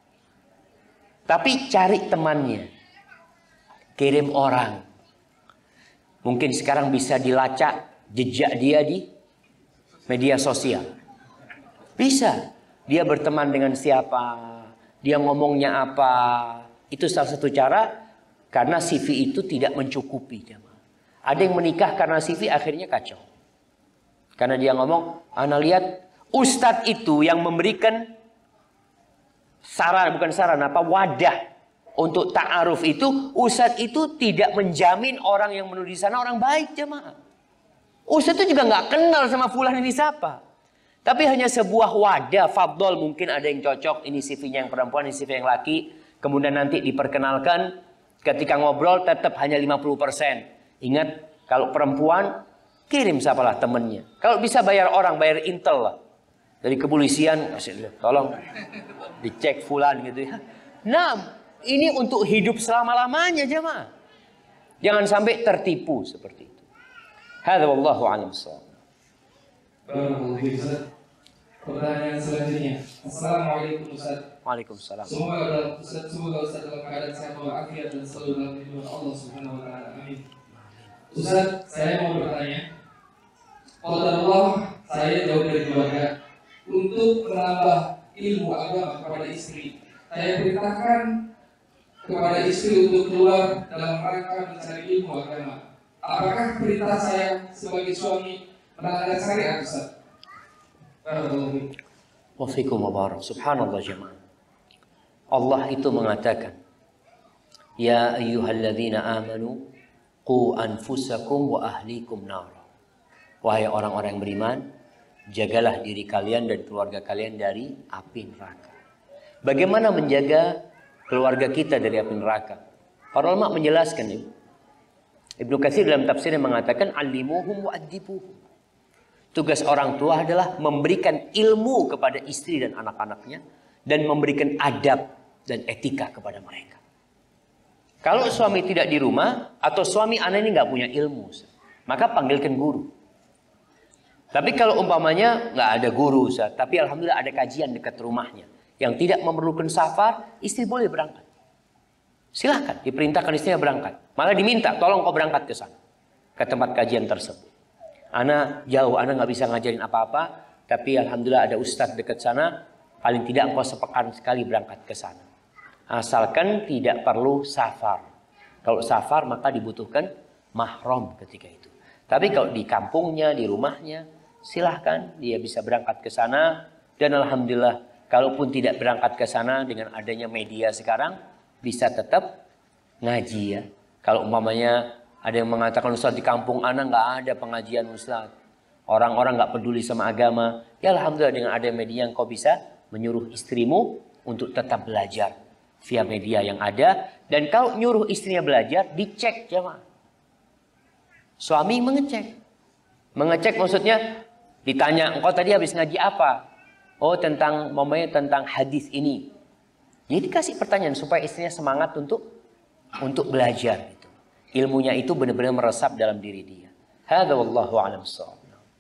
Tapi cari temannya. Kirim orang. Mungkin sekarang bisa dilacak jejak dia di media sosial. Bisa. Dia berteman dengan siapa. Dia ngomongnya apa. Itu salah satu cara. Karena CV itu tidak mencukupi. Ada yang menikah karena CV akhirnya kacau. Karena dia ngomong, Ana lihat ustadz itu yang memberikan saran, bukan saran, wadah untuk ta'aruf itu, ustadz itu tidak menjamin orang yang menuju di sana orang baik jemaah. Ustadz itu juga nggak kenal sama fulan ini siapa. Tapi hanya sebuah wadah, fadol, mungkin ada yang cocok, ini CV-nya yang perempuan, ini CV yang laki. Kemudian nanti diperkenalkan. Ketika ngobrol tetap hanya 50%. Ingat, kalau perempuan, kirim siapalah temennya. Kalau bisa bayar orang, bayar intel lah. Dari kepolisian, tolong dicek fulan gitu ya. Nah, ini untuk hidup selama-lamanya jemaah. Jangan sampai tertipu seperti itu. Hadza wallahu a'lam bissawab. Pertanyaan selanjutnya. Assalamualaikum Ustaz. Waalaikumsalam. Semoga Ustaz dalam keadaan sehat walafiat dan selalu dalam lindungan Allah Subhanahu wa taala. Amin. Ustaz, saya mau bertanya. Qadarullah, saya jauh dari keluarga untuk menambah ilmu agama kepada istri. Saya perintahkan kepada istri untuk keluar dalam rangka mencari ilmu agama. Apakah perintah saya sebagai suami melanggar syariat Ustaz? Wafikum wabarak. Subhanallah jemaah. Allah itu mengatakan, Ya ayyuhalladzina amanu qu anfusakum wa ahlikum nara. Wahai orang-orang yang beriman, jagalah diri kalian dan keluarga kalian dari api neraka. Bagaimana menjaga keluarga kita dari api neraka? Para ulama menjelaskan ini. Ibnu Katsir dalam tafsirnya mengatakan, Alimuhum wa adibuhum. Tugas orang tua adalah memberikan ilmu kepada istri dan anak-anaknya dan memberikan adab dan etika kepada mereka. Kalau suami tidak di rumah atau suami ana ini nggak punya ilmu, maka panggilkan guru. Tapi kalau umpamanya nggak ada guru, Ustaz, tapi alhamdulillah ada kajian dekat rumahnya yang tidak memerlukan safar, istri boleh berangkat. Silahkan, diperintahkan istrinya berangkat. Malah diminta, tolong kau berangkat ke sana, ke tempat kajian tersebut. Ana jauh, ana nggak bisa ngajarin apa-apa, tapi alhamdulillah ada ustadz dekat sana. Paling tidak engkau sepekan sekali berangkat ke sana. Asalkan tidak perlu safar. Kalau safar maka dibutuhkan mahram ketika itu. Tapi kalau di kampungnya, di rumahnya, silahkan dia bisa berangkat ke sana. Dan alhamdulillah, kalaupun tidak berangkat ke sana dengan adanya media sekarang, bisa tetap ngaji ya. Kalau umpamanya ada yang mengatakan, Ustaz di kampung ana nggak ada pengajian Ustaz. Orang-orang nggak peduli sama agama. Ya alhamdulillah dengan ada media yang kau bisa menyuruh istrimu untuk tetap belajar via media yang ada. Dan kalau nyuruh istrinya belajar, dicek jemaah. Suami mengecek. Mengecek maksudnya ditanya, engkau tadi habis ngaji apa? Oh tentang hadis ini. Jadi kasih pertanyaan supaya istrinya semangat untuk belajar. Gitu. Ilmunya itu benar-benar meresap dalam diri dia. Hadza wallahu a'lam bissawab.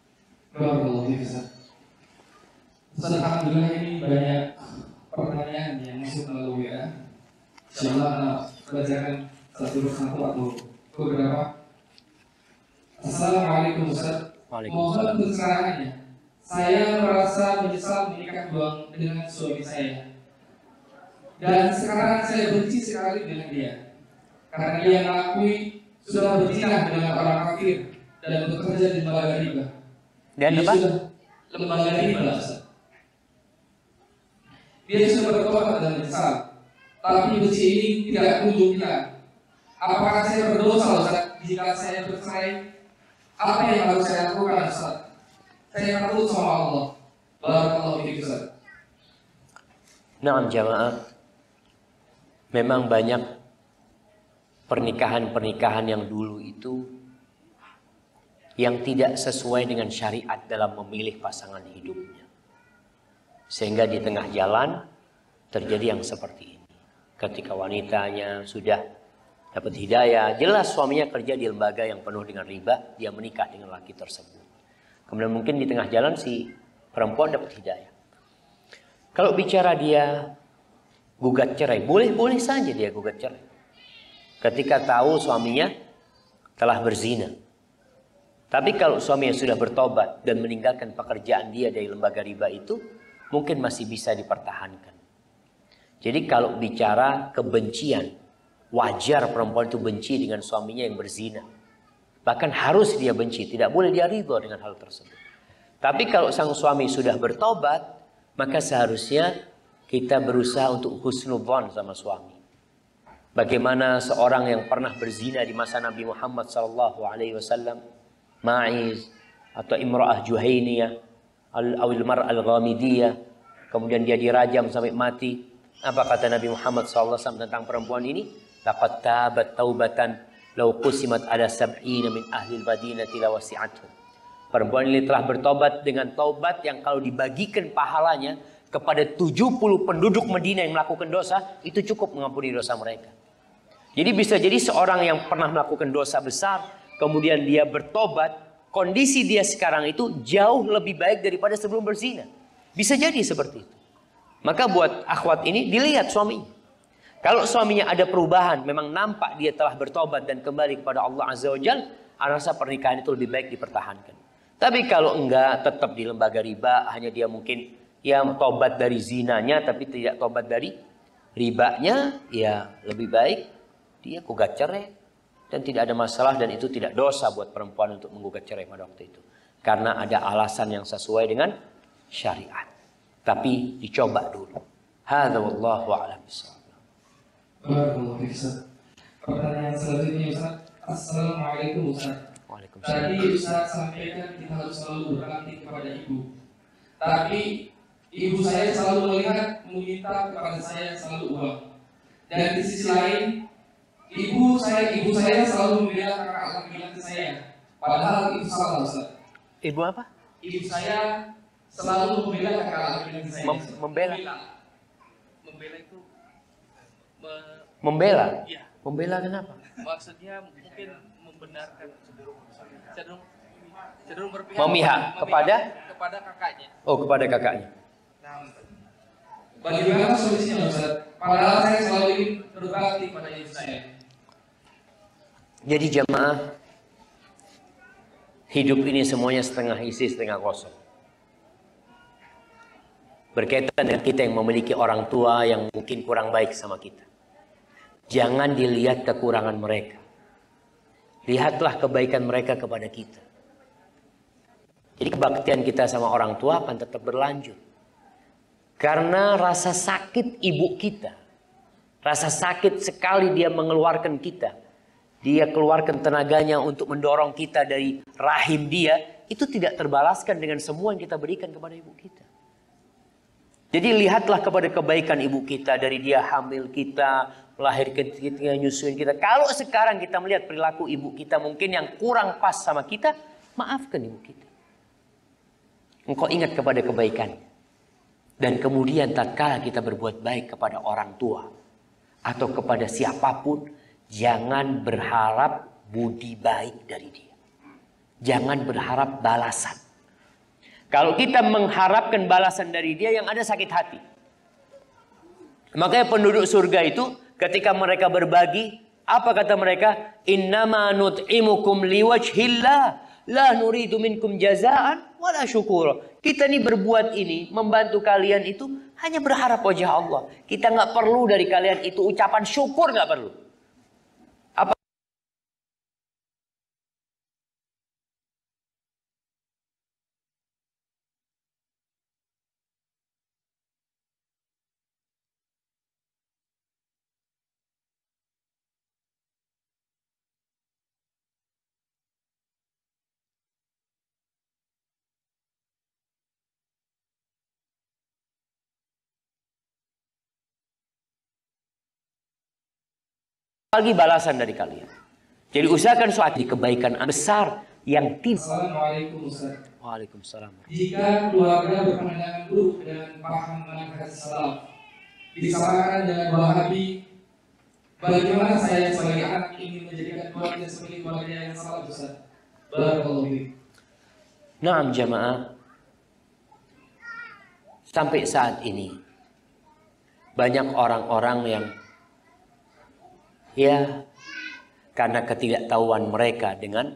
Alhamdulillah ini banyak pertanyaan yang masuk melalui WA. Insyaallah bacakan satu persatu atau beberapa. Assalamualaikum Ustaz. Mohon pencerahannya. Saya merasa menyesal menikah dengan suami saya. Dan sekarang saya benci sekali dengan dia. Karena dia mengakui sudah berzina dengan orang kafir dan bekerja di lembaga riba. Dan apa? Lembaga riba. Dia sudah bertobat dan menyesal. Tapi benci ini tidak kunjung hilang. Apakah saya berdosa Ustaz jika saya bercerai? Apa yang harus saya lakukan Ustaz? Saya takut sama Allah. Barakallahu fiik Ustaz. Nah jamaah, memang banyak pernikahan-pernikahan yang dulu itu yang tidak sesuai dengan syariat dalam memilih pasangan hidupnya. Sehingga di tengah jalan terjadi yang seperti ini. Ketika wanitanya sudah dapat hidayah, jelas suaminya kerja di lembaga yang penuh dengan riba, dia menikah dengan laki tersebut. Kemudian mungkin di tengah jalan si perempuan dapat hidayah. Kalau bicara dia gugat cerai, boleh saja dia gugat cerai. Ketika tahu suaminya telah berzina. Tapi kalau suaminya sudah bertobat dan meninggalkan pekerjaan dia dari lembaga riba itu, mungkin masih bisa dipertahankan. Jadi kalau bicara kebencian, wajar perempuan itu benci dengan suaminya yang berzina. Bahkan harus dia benci, tidak boleh dia ridho dengan hal tersebut. Tapi kalau sang suami sudah bertobat, maka seharusnya kita berusaha untuk husnudzon sama suami. Bagaimana seorang yang pernah berzina di masa Nabi Muhammad SAW, Ma'iz atau Imra'ah Juhainiyah, Al-Awil Mar Al-Ghamidiyah, kemudian dia dirajam sampai mati. Apa kata Nabi Muhammad SAW tentang perempuan ini? Laqad tabat taubatan law qusimat ala sab'ina min ahli al-madinati lawasi'atuhum. Perempuan ini telah bertobat dengan taubat yang kalau dibagikan pahalanya kepada 70 penduduk Madinah yang melakukan dosa, itu cukup mengampuni dosa mereka. Jadi bisa jadi seorang yang pernah melakukan dosa besar, kemudian dia bertobat, kondisi dia sekarang itu jauh lebih baik daripada sebelum berzina. Bisa jadi seperti itu. Maka buat akhwat ini dilihat suaminya. Kalau suaminya ada perubahan, memang nampak dia telah bertobat dan kembali kepada Allah Azza wa Jalla, saya rasa pernikahan itu lebih baik dipertahankan. Tapi kalau enggak, tetap di lembaga riba, hanya dia mungkin ya tobat dari zinanya tapi tidak tobat dari ribanya, ya lebih baik dia gugat cerai dan tidak ada masalah, dan itu tidak dosa buat perempuan untuk menggugat cerai pada waktu itu. Karena ada alasan yang sesuai dengan syariat. Tapi dicoba dulu. Hadza wallahu a'lam bishawab. Pertanyaan selanjutnya Ustaz. Assalamualaikum Ustaz. Tadi Ustaz sampaikan kita harus selalu berbakti kepada ibu. Tapi ibu saya selalu melihat meminta kepada saya selalu uang. Dan di sisi lain ibu saya selalu membela kakak laki-laki saya. Padahal itu salah Ustaz. Ibu apa? Ibu saya selalu membela kakak laki-laki saya. Membela. Membela itu Membela. Iya. Membela kenapa? Maksudnya mungkin membenarkan cenderung berpihak Memihak kepada kakaknya. Oh, kepada kakaknya. Nah, Bagaimana solusinya Ustaz? Padahal saya selalu ingin berbakti pada ibu saya. Jadi jamaah, hidup ini semuanya setengah isi setengah kosong. Berkaitan dengan kita yang memiliki orang tua yang mungkin kurang baik sama kita. Jangan dilihat kekurangan mereka. Lihatlah kebaikan mereka kepada kita. Jadi kebaktian kita sama orang tua akan tetap berlanjut. Karena rasa sakit ibu kita, rasa sakit sekali dia mengeluarkan kita, dia keluarkan tenaganya untuk mendorong kita dari rahim dia, itu tidak terbalaskan dengan semua yang kita berikan kepada ibu kita. Jadi lihatlah kepada kebaikan ibu kita, dari dia hamil kita, melahirkan kita, nyusuin kita. Kalau sekarang kita melihat perilaku ibu kita mungkin yang kurang pas sama kita, maafkan ibu kita. Engkau ingat kepada kebaikannya. Dan kemudian tatkala kita berbuat baik kepada orang tua atau kepada siapapun, jangan berharap budi baik dari dia. Jangan berharap balasan. Kalau kita mengharapkan balasan dari dia, yang ada sakit hati. Makanya penduduk surga itu ketika mereka berbagi, apa kata mereka? Innama nut'imukum liwajhillah, la nuridu minkum jazaan wala syukur. Kita ini berbuat ini, membantu kalian itu hanya berharap wajah Allah. Kita nggak perlu dari kalian itu ucapan syukur, nggak perlu. Apa? Lagi balasan dari kalian. Jadi usahakan suatu kebaikan besar yang tidak. Assalamualaikum Ustaz. Waalaikumsalam. Jika keluarga berpandangan buruk dengan paham manhaj salaf, disamakan dengan Wahabi, bagaimana saya sebagai anak ingin menjadikan keluarga sebagai keluarga yang salaf Ustaz? Barakallahu fiik. Naam jamaah. Sampai saat ini banyak orang-orang yang ya karena ketidaktahuan mereka dengan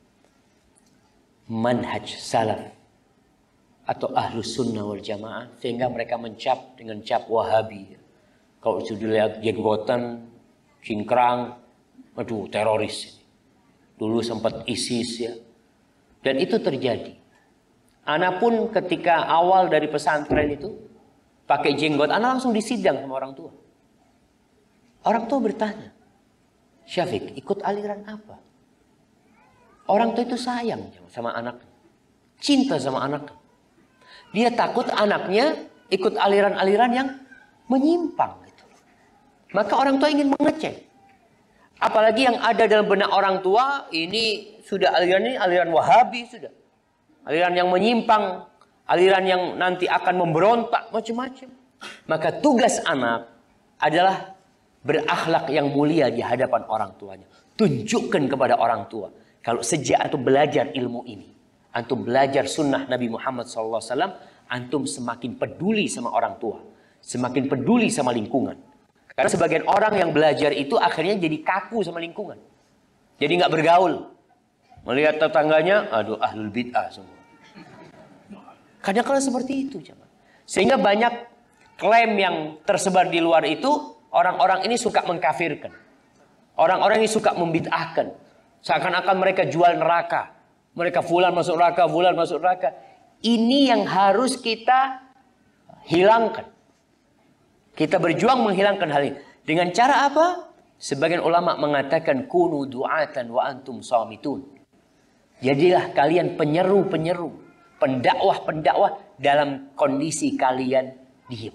manhaj salaf atau ahlus sunnah wal jamaah, sehingga mereka mencap dengan cap Wahabi. Kalau sudah dilihat jenggotan, cingkrang, aduh teroris ini. Dulu sempat ISIS ya. Dan itu terjadi. Ana pun ketika awal dari pesantren itu pakai jenggot, ana langsung disidang sama orang tua. Orang tua bertanya, Syafiq, ikut aliran apa? Orang tua itu sayang sama anaknya. Cinta sama anaknya. Dia takut anaknya ikut aliran-aliran yang menyimpang. Gitu. Maka orang tua ingin mengecek. Apalagi yang ada dalam benak orang tua, ini sudah aliran ini aliran Wahabi sudah. Aliran yang menyimpang, aliran yang nanti akan memberontak, macam-macam. Maka tugas anak adalah berakhlak yang mulia di hadapan orang tuanya. Tunjukkan kepada orang tua. Kalau sejak antum belajar ilmu ini, antum belajar sunnah Nabi Muhammad SAW, antum semakin peduli sama orang tua. Semakin peduli sama lingkungan. Karena sebagian orang yang belajar itu akhirnya jadi kaku sama lingkungan. Jadi nggak bergaul. Melihat tetangganya, aduh ahlul bid'ah semua. Kadang-kadang seperti itu. Sehingga banyak klaim yang tersebar di luar itu, orang-orang ini suka mengkafirkan. Orang-orang ini suka membid'ahkan. Seakan-akan mereka jual neraka. Mereka fulan masuk neraka, fulan masuk neraka. Ini yang harus kita hilangkan. Kita berjuang menghilangkan hal ini. Dengan cara apa? Sebagian ulama mengatakan kunu du'atan wa antum shamitun. Jadilah kalian penyeru-penyeru, pendakwah-pendakwah dalam kondisi kalian diam.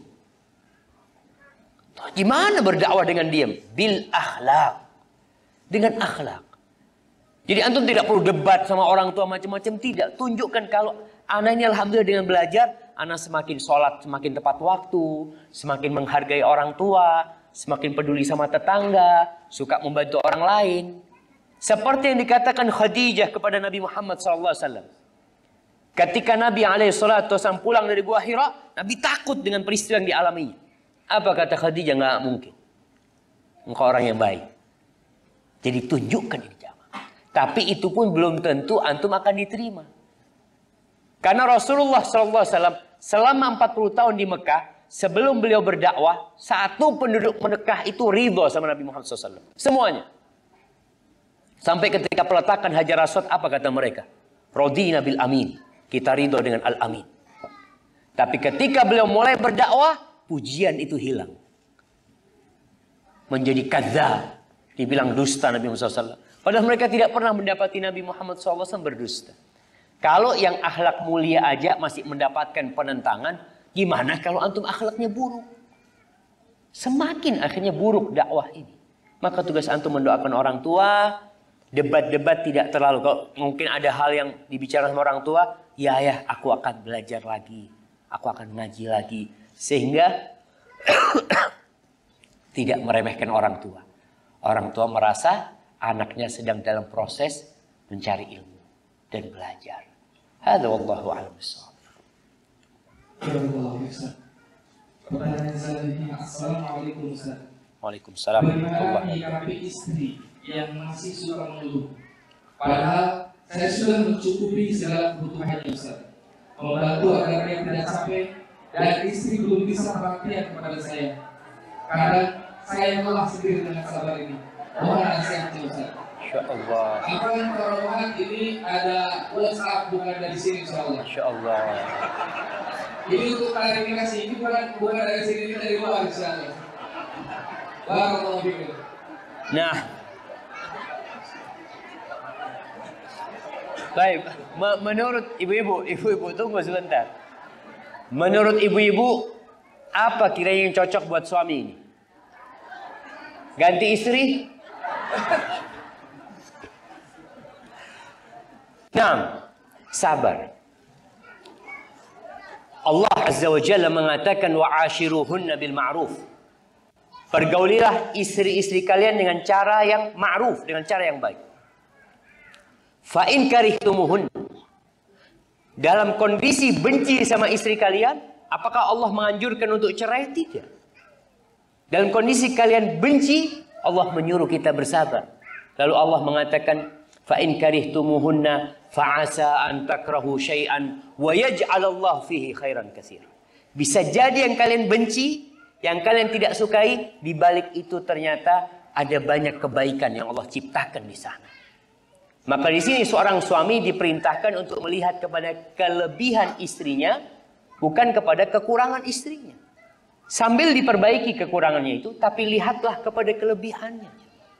Gimana berdakwah dengan diam? Bil akhlak. Dengan akhlak. Jadi antum tidak perlu debat sama orang tua macam-macam, tidak. Tunjukkan kalau anak ini alhamdulillah dengan belajar, anak semakin sholat semakin tepat waktu, semakin menghargai orang tua, semakin peduli sama tetangga, suka membantu orang lain. Seperti yang dikatakan Khadijah kepada Nabi Muhammad SAW. Ketika Nabi SAW pulang dari Gua Hira, Nabi takut dengan peristiwa yang dialaminya. Apa kata Khadijah? Nggak mungkin. Engkau orang yang baik. Jadi tunjukkan ini jamaah. Tapi itu pun belum tentu antum akan diterima. Karena Rasulullah SAW selama 40 tahun di Mekah, sebelum beliau berdakwah, satu penduduk Mekah itu ridho sama Nabi Muhammad SAW. Semuanya. Sampai ketika peletakan Hajar Aswad, apa kata mereka? Radina bil amin. Kita ridho dengan al-amin. Tapi ketika beliau mulai berdakwah, pujian itu hilang. Menjadi kadzdzab. Dibilang dusta Nabi Muhammad SAW. Padahal mereka tidak pernah mendapati Nabi Muhammad SAW berdusta. Kalau yang akhlak mulia aja masih mendapatkan penentangan, gimana kalau antum akhlaknya buruk? Semakin akhirnya buruk dakwah ini. Maka tugas antum mendoakan orang tua. Debat-debat tidak terlalu. Kalau mungkin ada hal yang dibicarakan sama orang tua, ya aku akan belajar lagi. Aku akan ngaji lagi. Sehingga tidak meremehkan orang tua. Orang tua merasa anaknya sedang dalam proses mencari ilmu dan belajar. Hadza wallahu a'lam bishawab. Pertanyaan selanjutnya, Assalamualaikum Ustaz. Waalaikumsalam. Bagaimana menyikapi istri yang masih suka mengeluh? Padahal saya sudah mencukupi segala kebutuhannya Ustaz. Membantu agar dia tidak capek dan istri belum bisa perhatian kepada saya. Kadang saya malah sendiri dengan sabar ini. Mohon nasihatnya Ustaz. Insyaallah. Apa yang terlalu ini ada WhatsApp bukan dari sini insyaallah. Insyaallah. Ini untuk klarifikasi, ini bukan dari sini, ini dari luar insyaallah. Barakallahu fikum. Nah, baik. Menurut ibu-ibu tunggu sebentar. Menurut ibu-ibu, apa kira-kira yang cocok buat suami ini? Ganti istri? Nah, sabar. Allah Azza wa Jalla mengatakan wa'ashiruhunna bil ma'ruf. Pergaulilah istri-istri kalian dengan cara yang ma'ruf, dengan cara yang baik. Fa in karihtumuhun. Dalam kondisi benci sama istri kalian, apakah Allah menganjurkan untuk cerai? Tidak. Dalam kondisi kalian benci, Allah menyuruh kita bersabar. Lalu Allah mengatakan, fa in karihtumuhunna fa'asa an takrahu syai'an wa yaj'alallahu fihi khairan katsira. Bisa jadi yang kalian benci, yang kalian tidak sukai, di balik itu ternyata ada banyak kebaikan yang Allah ciptakan di sana. Maka di sini seorang suami diperintahkan untuk melihat kepada kelebihan istrinya, bukan kepada kekurangan istrinya. Sambil diperbaiki kekurangannya itu, tapi lihatlah kepada kelebihannya.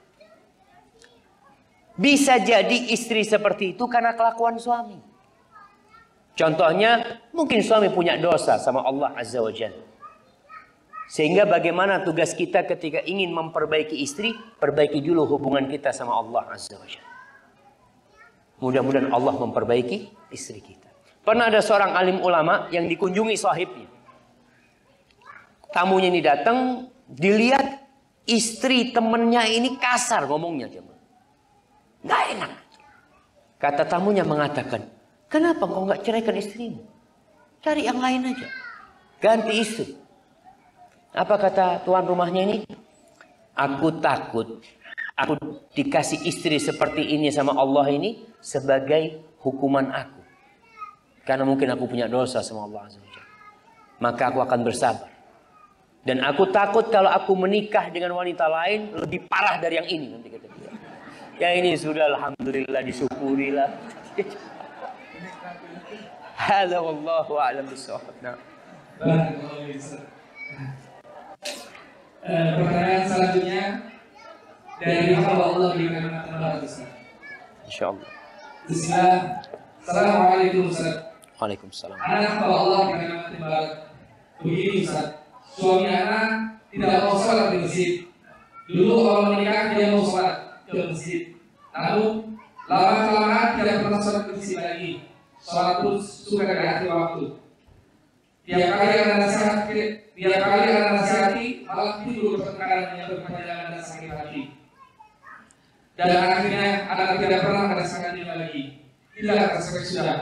Bisa jadi istri seperti itu karena kelakuan suami. Contohnya, mungkin suami punya dosa sama Allah Azza wa Jalla. Sehingga bagaimana tugas kita ketika ingin memperbaiki istri, perbaiki dulu hubungan kita sama Allah Azza wa Jalla. Mudah-mudahan Allah memperbaiki istri kita. Pernah ada seorang alim ulama yang dikunjungi sahibnya. Tamunya ini datang, dilihat istri temennya ini kasar ngomongnya. Nggak enak. Kata tamunya mengatakan, kenapa kau nggak ceraikan istrimu? Cari yang lain aja. Ganti istri. Apa kata tuan rumahnya ini? Aku takut. Aku dikasih istri seperti ini sama Allah ini sebagai hukuman aku. Karena mungkin aku punya dosa sama Allah Azza wa Jalla. Maka aku akan bersabar. Dan aku takut kalau aku menikah dengan wanita lain lebih parah dari yang ini. Nanti kata dia. Ya ini sudah alhamdulillah disyukurilah. Hadza wallahu a'lam bishawab. Pertanyaan selanjutnya dari hamba Allah di Kalimantan Barat Ustaz. Insyaallah. Bismillah. Assalamualaikum Ustaz. Waalaikumsalam. Anak hamba Allah di Kalimantan Barat. Begini Ustaz, suami anak tidak mau sholat di masjid. Dulu awal menikah dia mau sholat ke masjid. Namun lama-kelamaan tidak pernah sholat ke masjid lagi. Sholat pun suka di akhir waktu. Tiap kali anak nasihati malah tidur bertengkar akan memperpanjang dan sakit hati. Dan akhirnya anak tidak pernah merasakan ini lagi. Tidak tersampai sudah.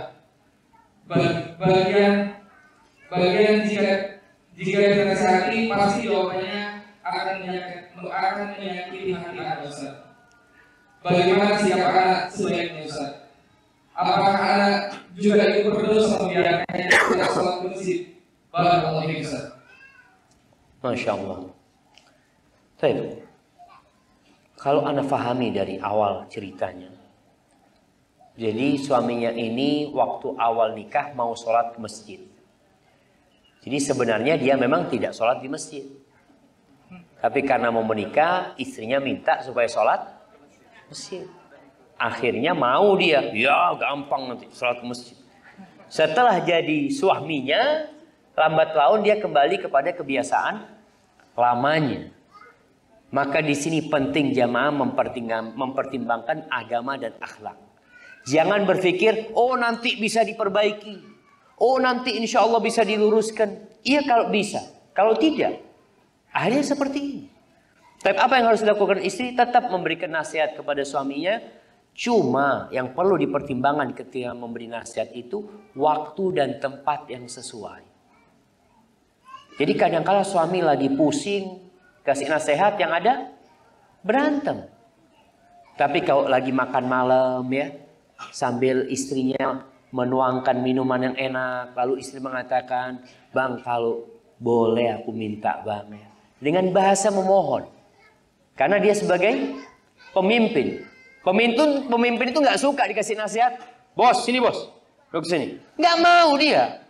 Bagian jika dinasihati pasti jawabannya akan menyakiti hati anak Ustaz. Bagaimana sikap anak sebaiknya Ustaz? Apakah anak juga ikut berdosa membiarkannya tidak sholat ke masjid? Barakallahu fiik Ustaz. Masya Allah. Baik. Kalau Anda pahami dari awal ceritanya, jadi suaminya ini waktu awal nikah mau sholat ke masjid. Jadi sebenarnya dia memang tidak sholat di masjid. Tapi karena mau menikah, istrinya minta supaya sholat masjid. Akhirnya mau dia, ya gampang nanti sholat ke masjid. Setelah jadi suaminya, lambat laun dia kembali kepada kebiasaan lamanya. Maka di sini penting jamaah mempertimbangkan agama dan akhlak. Jangan berpikir, oh nanti bisa diperbaiki. Oh nanti insya Allah bisa diluruskan. Iya kalau bisa. Kalau tidak, akhirnya seperti ini. Tapi apa yang harus dilakukan istri? Tetap memberikan nasihat kepada suaminya. Cuma yang perlu dipertimbangkan ketika memberi nasihat itu waktu dan tempat yang sesuai. Jadi kadang-kala suami lagi pusing, kasih nasihat yang ada berantem. Tapi kalau lagi makan malam ya, sambil istrinya menuangkan minuman yang enak, lalu istri mengatakan, "Bang, kalau boleh aku minta bang ya." Dengan bahasa memohon. Karena dia sebagai pemimpin. Pemimpin itu nggak suka dikasih nasihat. Bos, sini bos. Duduk sini. Nggak mau dia.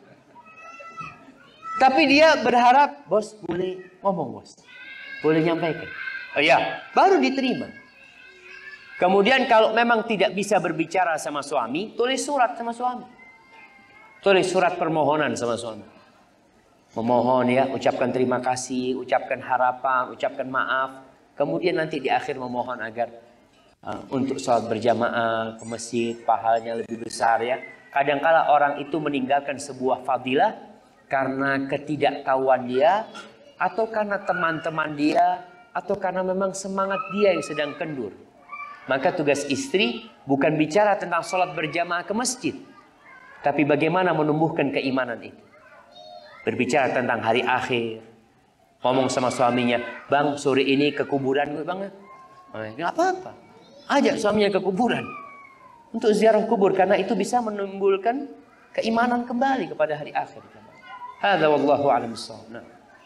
Tapi dia berharap, bos boleh ngomong bos. Boleh nyampaikan. Oh iya, baru diterima. Kemudian kalau memang tidak bisa berbicara sama suami, tulis surat sama suami. Tulis surat permohonan sama suami. Memohon ya, ucapkan terima kasih, ucapkan harapan, ucapkan maaf. Kemudian nanti di akhir memohon agar untuk sholat berjamaah ke masjid, pahalanya lebih besar ya. Kadangkala orang itu meninggalkan sebuah fadilah karena ketidaktahuan dia, atau karena teman-teman dia, atau karena memang semangat dia yang sedang kendur. Maka tugas istri bukan bicara tentang sholat berjamaah ke masjid, tapi bagaimana menumbuhkan keimanan itu. Berbicara tentang hari akhir. Ngomong sama suaminya, "Bang, sore ini ke kuburan gue bang." Nggak apa-apa. Ajak suaminya ke kuburan. Untuk ziarah kubur. Karena itu bisa menimbulkan keimanan kembali kepada hari akhir. Hadza wallahu a'lam bissawab. Nah.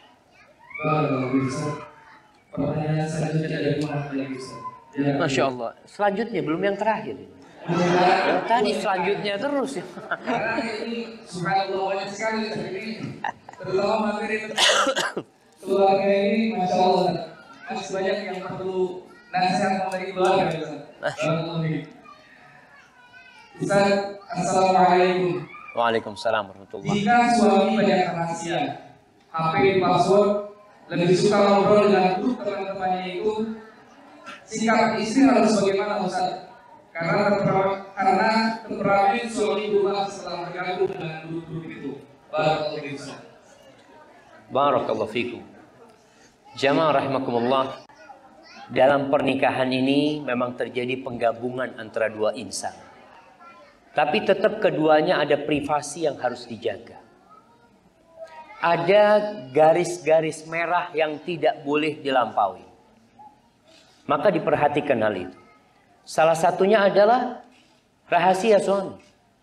Pertanyaan selanjutnya dari Muhammad lagi Ustaz. Ya, Masya Allah. Selanjutnya belum yang terakhir. Ya, tadi selanjutnya terus ya. Karena ini subhanallah banyak sekali ini. Terutama materi keluarga ini, masya Allah. Masih banyak yang perlu nasihat dari keluarga Ustaz. Ustaz, assalamualaikum. Waalaikumsalam warahmatullahi. Jika suami banyak rahasia, HP password, lebih suka ngobrol dengan grup teman-temannya itu, sikap istri harus bagaimana Ustaz? Karena temperamen suami berubah setelah bergabung dengan grup-grup itu. Barakallahu fiikum Ustaz. Barakallahu fiikum. Jamaah rahimakumullah. Dalam pernikahan ini memang terjadi penggabungan antara dua insan. Tapi tetap keduanya ada privasi yang harus dijaga. Ada garis-garis merah yang tidak boleh dilampaui. Maka diperhatikan hal itu. Salah satunya adalah rahasia suami.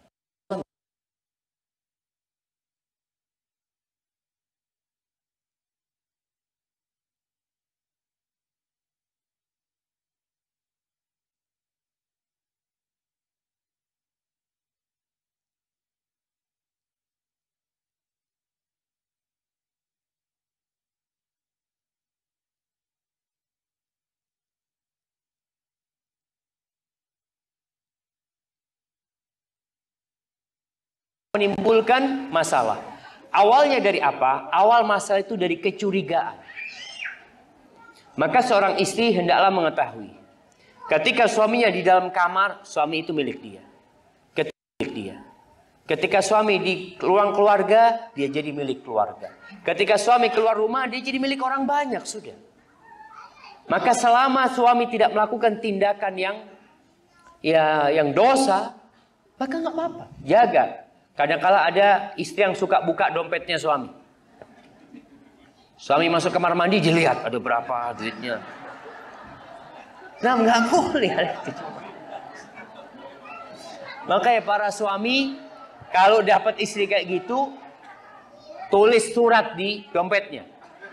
Menimbulkan masalah. Awalnya dari apa? Awal masalah itu dari kecurigaan. Maka seorang istri hendaklah mengetahui, ketika suaminya di dalam kamar, suami itu milik dia. Ketika suami di ruang keluarga, dia jadi milik keluarga. Ketika suami keluar rumah, dia jadi milik orang banyak sudah. Maka selama suami tidak melakukan tindakan yang dosa, maka nggak apa-apa. Jaga. Kadang-kala ada istri yang suka buka dompetnya suami. Suami masuk kamar mandi, dilihat ada berapa duitnya. Nah, nggak boleh. Makanya para suami kalau dapat istri kayak gitu, tulis surat di dompetnya.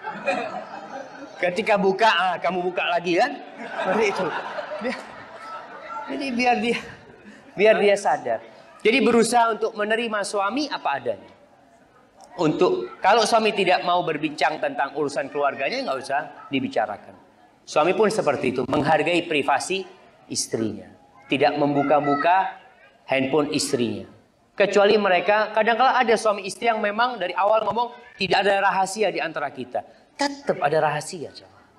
Ketika buka, kamu buka lagi kan? Seperti itu. Jadi biar dia sadar. Jadi berusaha untuk menerima suami apa adanya. Kalau suami tidak mau berbincang tentang urusan keluarganya, nggak usah dibicarakan. Suami pun seperti itu, menghargai privasi istrinya, tidak membuka-buka handphone istrinya. Kecuali mereka, kadang-kala ada suami istri yang memang dari awal ngomong tidak ada rahasia di antara kita. Tetap ada rahasia.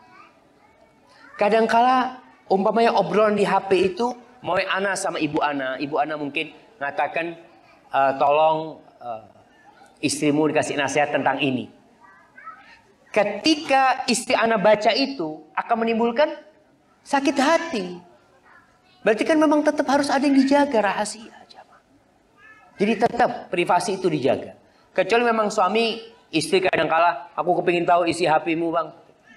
Kadang-kala umpamanya obrolan di HP itu, mau Ana sama Ibu Ana mungkin mengatakan tolong istrimu dikasih nasihat tentang ini. Ketika istri Ana baca itu akan menimbulkan sakit hati. Berarti kan memang tetap harus ada yang dijaga rahasia. Jadi tetap privasi itu dijaga. Kecuali memang suami istri kadang-kala aku kepingin tahu isi HP-mu bang.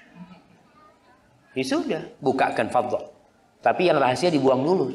Ya sudah, bukakan fadhol. Tapi yang rahasia dibuang dulu.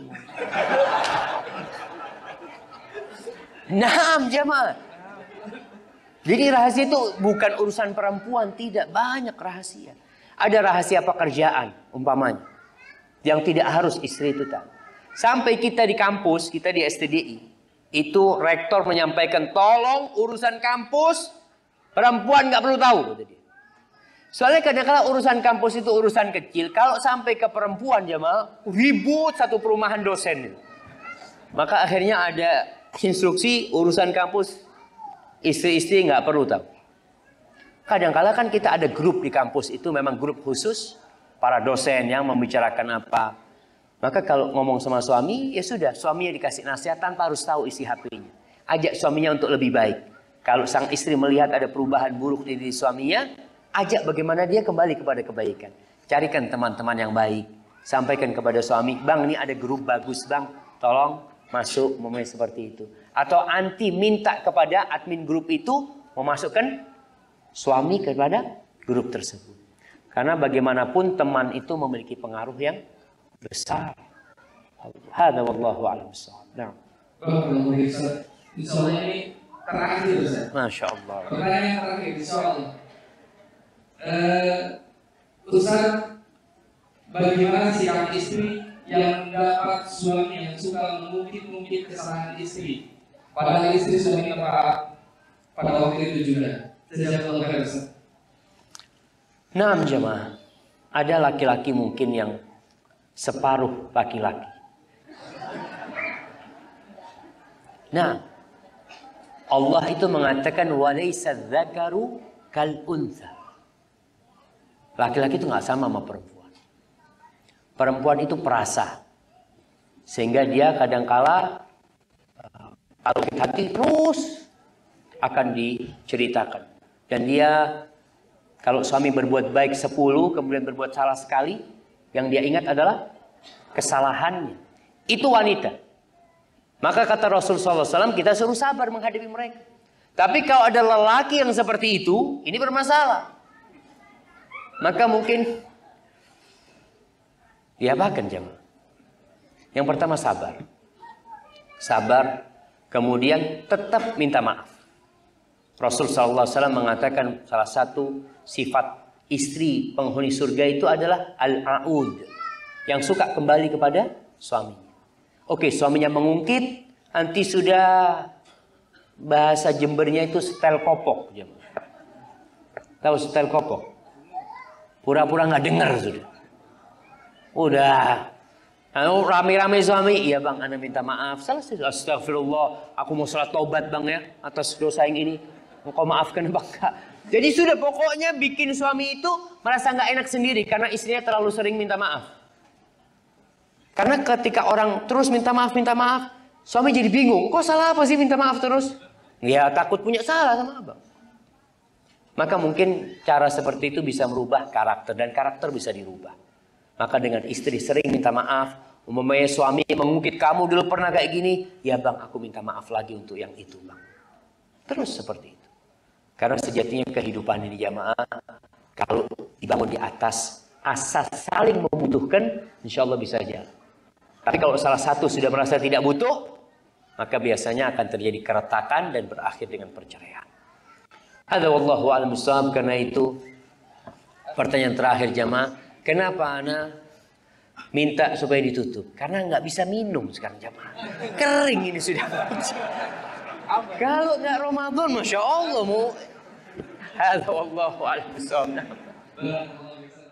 Naam jamaah. Jadi rahasia itu bukan urusan perempuan, tidak banyak rahasia. Ada rahasia pekerjaan umpamanya yang tidak harus istri itu tahu. Sampai kita di kampus, kita di STDI, itu rektor menyampaikan tolong urusan kampus perempuan nggak perlu tahu. Soalnya kadang-kadang urusan kampus itu urusan kecil. Kalau sampai ke perempuan jamaah ribut satu perumahan dosen. Maka akhirnya ada instruksi urusan kampus istri-istri nggak perlu tahu. Kadang-kala kan kita ada grup di kampus itu memang grup khusus para dosen yang membicarakan apa. Maka kalau ngomong sama suami ya sudah suaminya dikasih nasihat tanpa harus tahu isi HP-nya. Ajak suaminya untuk lebih baik. Kalau sang istri melihat ada perubahan buruk di diri suaminya, ajak bagaimana dia kembali kepada kebaikan. Carikan teman-teman yang baik. Sampaikan kepada suami, bang ini ada grup bagus bang, tolong masuk memang seperti itu. Atau anti minta kepada admin grup itu memasukkan suami kepada grup tersebut. Karena bagaimanapun teman itu memiliki pengaruh yang besar. Hada wallahu a'lam bissawab. Nah. Insyaallah ini terakhir Ustaz. Masya Allah. Pertanyaan yang terakhir insyaallah. Ustaz, bagaimana sikap istri yang mendapat suami yang suka mengungkit-ungkit kesalahan istri? Padahal istri sudah minta maaf pada waktu itu juga. Jazakallahu khairan Ustaz. Nah jemaah, ada laki-laki mungkin yang separuh laki-laki. Nah, Allah itu mengatakan walaysa dzakaru kal untha. Laki-laki itu nggak sama perempuan. Perempuan itu perasa, sehingga dia kadangkala kalau hati terus akan diceritakan. Dan dia kalau suami berbuat baik 10 kemudian berbuat salah sekali, yang dia ingat adalah kesalahannya. Itu wanita. Maka kata Rasulullah SAW, kita suruh sabar menghadapi mereka. Tapi kalau ada lelaki yang seperti itu, ini bermasalah. Maka mungkin diapakan jemaah? Yang pertama sabar. Sabar, kemudian tetap minta maaf. Rasulullah SAW mengatakan salah satu sifat istri penghuni surga itu adalah al-a'ud, yang suka kembali kepada suaminya. Oke, suaminya mengungkit, nanti sudah bahasa Jembernya itu setel kopok. Tahu setel kopok? Pura-pura nggak dengar sudah. Udah, rame-rame suami, iya bang, anda minta maaf. Selesai, astagfirullah, aku mau salat taubat bang ya atas dosa yang ini. Engkau maafkan bang. Jadi sudah pokoknya bikin suami itu merasa nggak enak sendiri karena istrinya terlalu sering minta maaf. Karena ketika orang terus minta maaf, suami jadi bingung. Kok salah apa sih minta maaf terus? Ya takut punya salah sama abang. Maka mungkin cara seperti itu bisa merubah karakter dan karakter bisa dirubah. Maka dengan istri sering minta maaf. Umpamanya suami mengungkit, kamu dulu pernah kayak gini. Ya bang, aku minta maaf lagi untuk yang itu bang. Terus seperti itu. Karena sejatinya kehidupan ini jamaah, kalau dibangun di atas asas saling membutuhkan, insya Allah bisa jalan. Tapi kalau salah satu sudah merasa tidak butuh, maka biasanya akan terjadi keretakan dan berakhir dengan perceraian. Hadza wallahu a'lam bishawab. Karena itu pertanyaan terakhir jamaah, kenapa ana minta supaya ditutup? Karena nggak bisa minum sekarang jamaah. Kering ini sudah. Kalau nggak Ramadan, masya Allah mau. Hadza wallahu a'lam bishawab.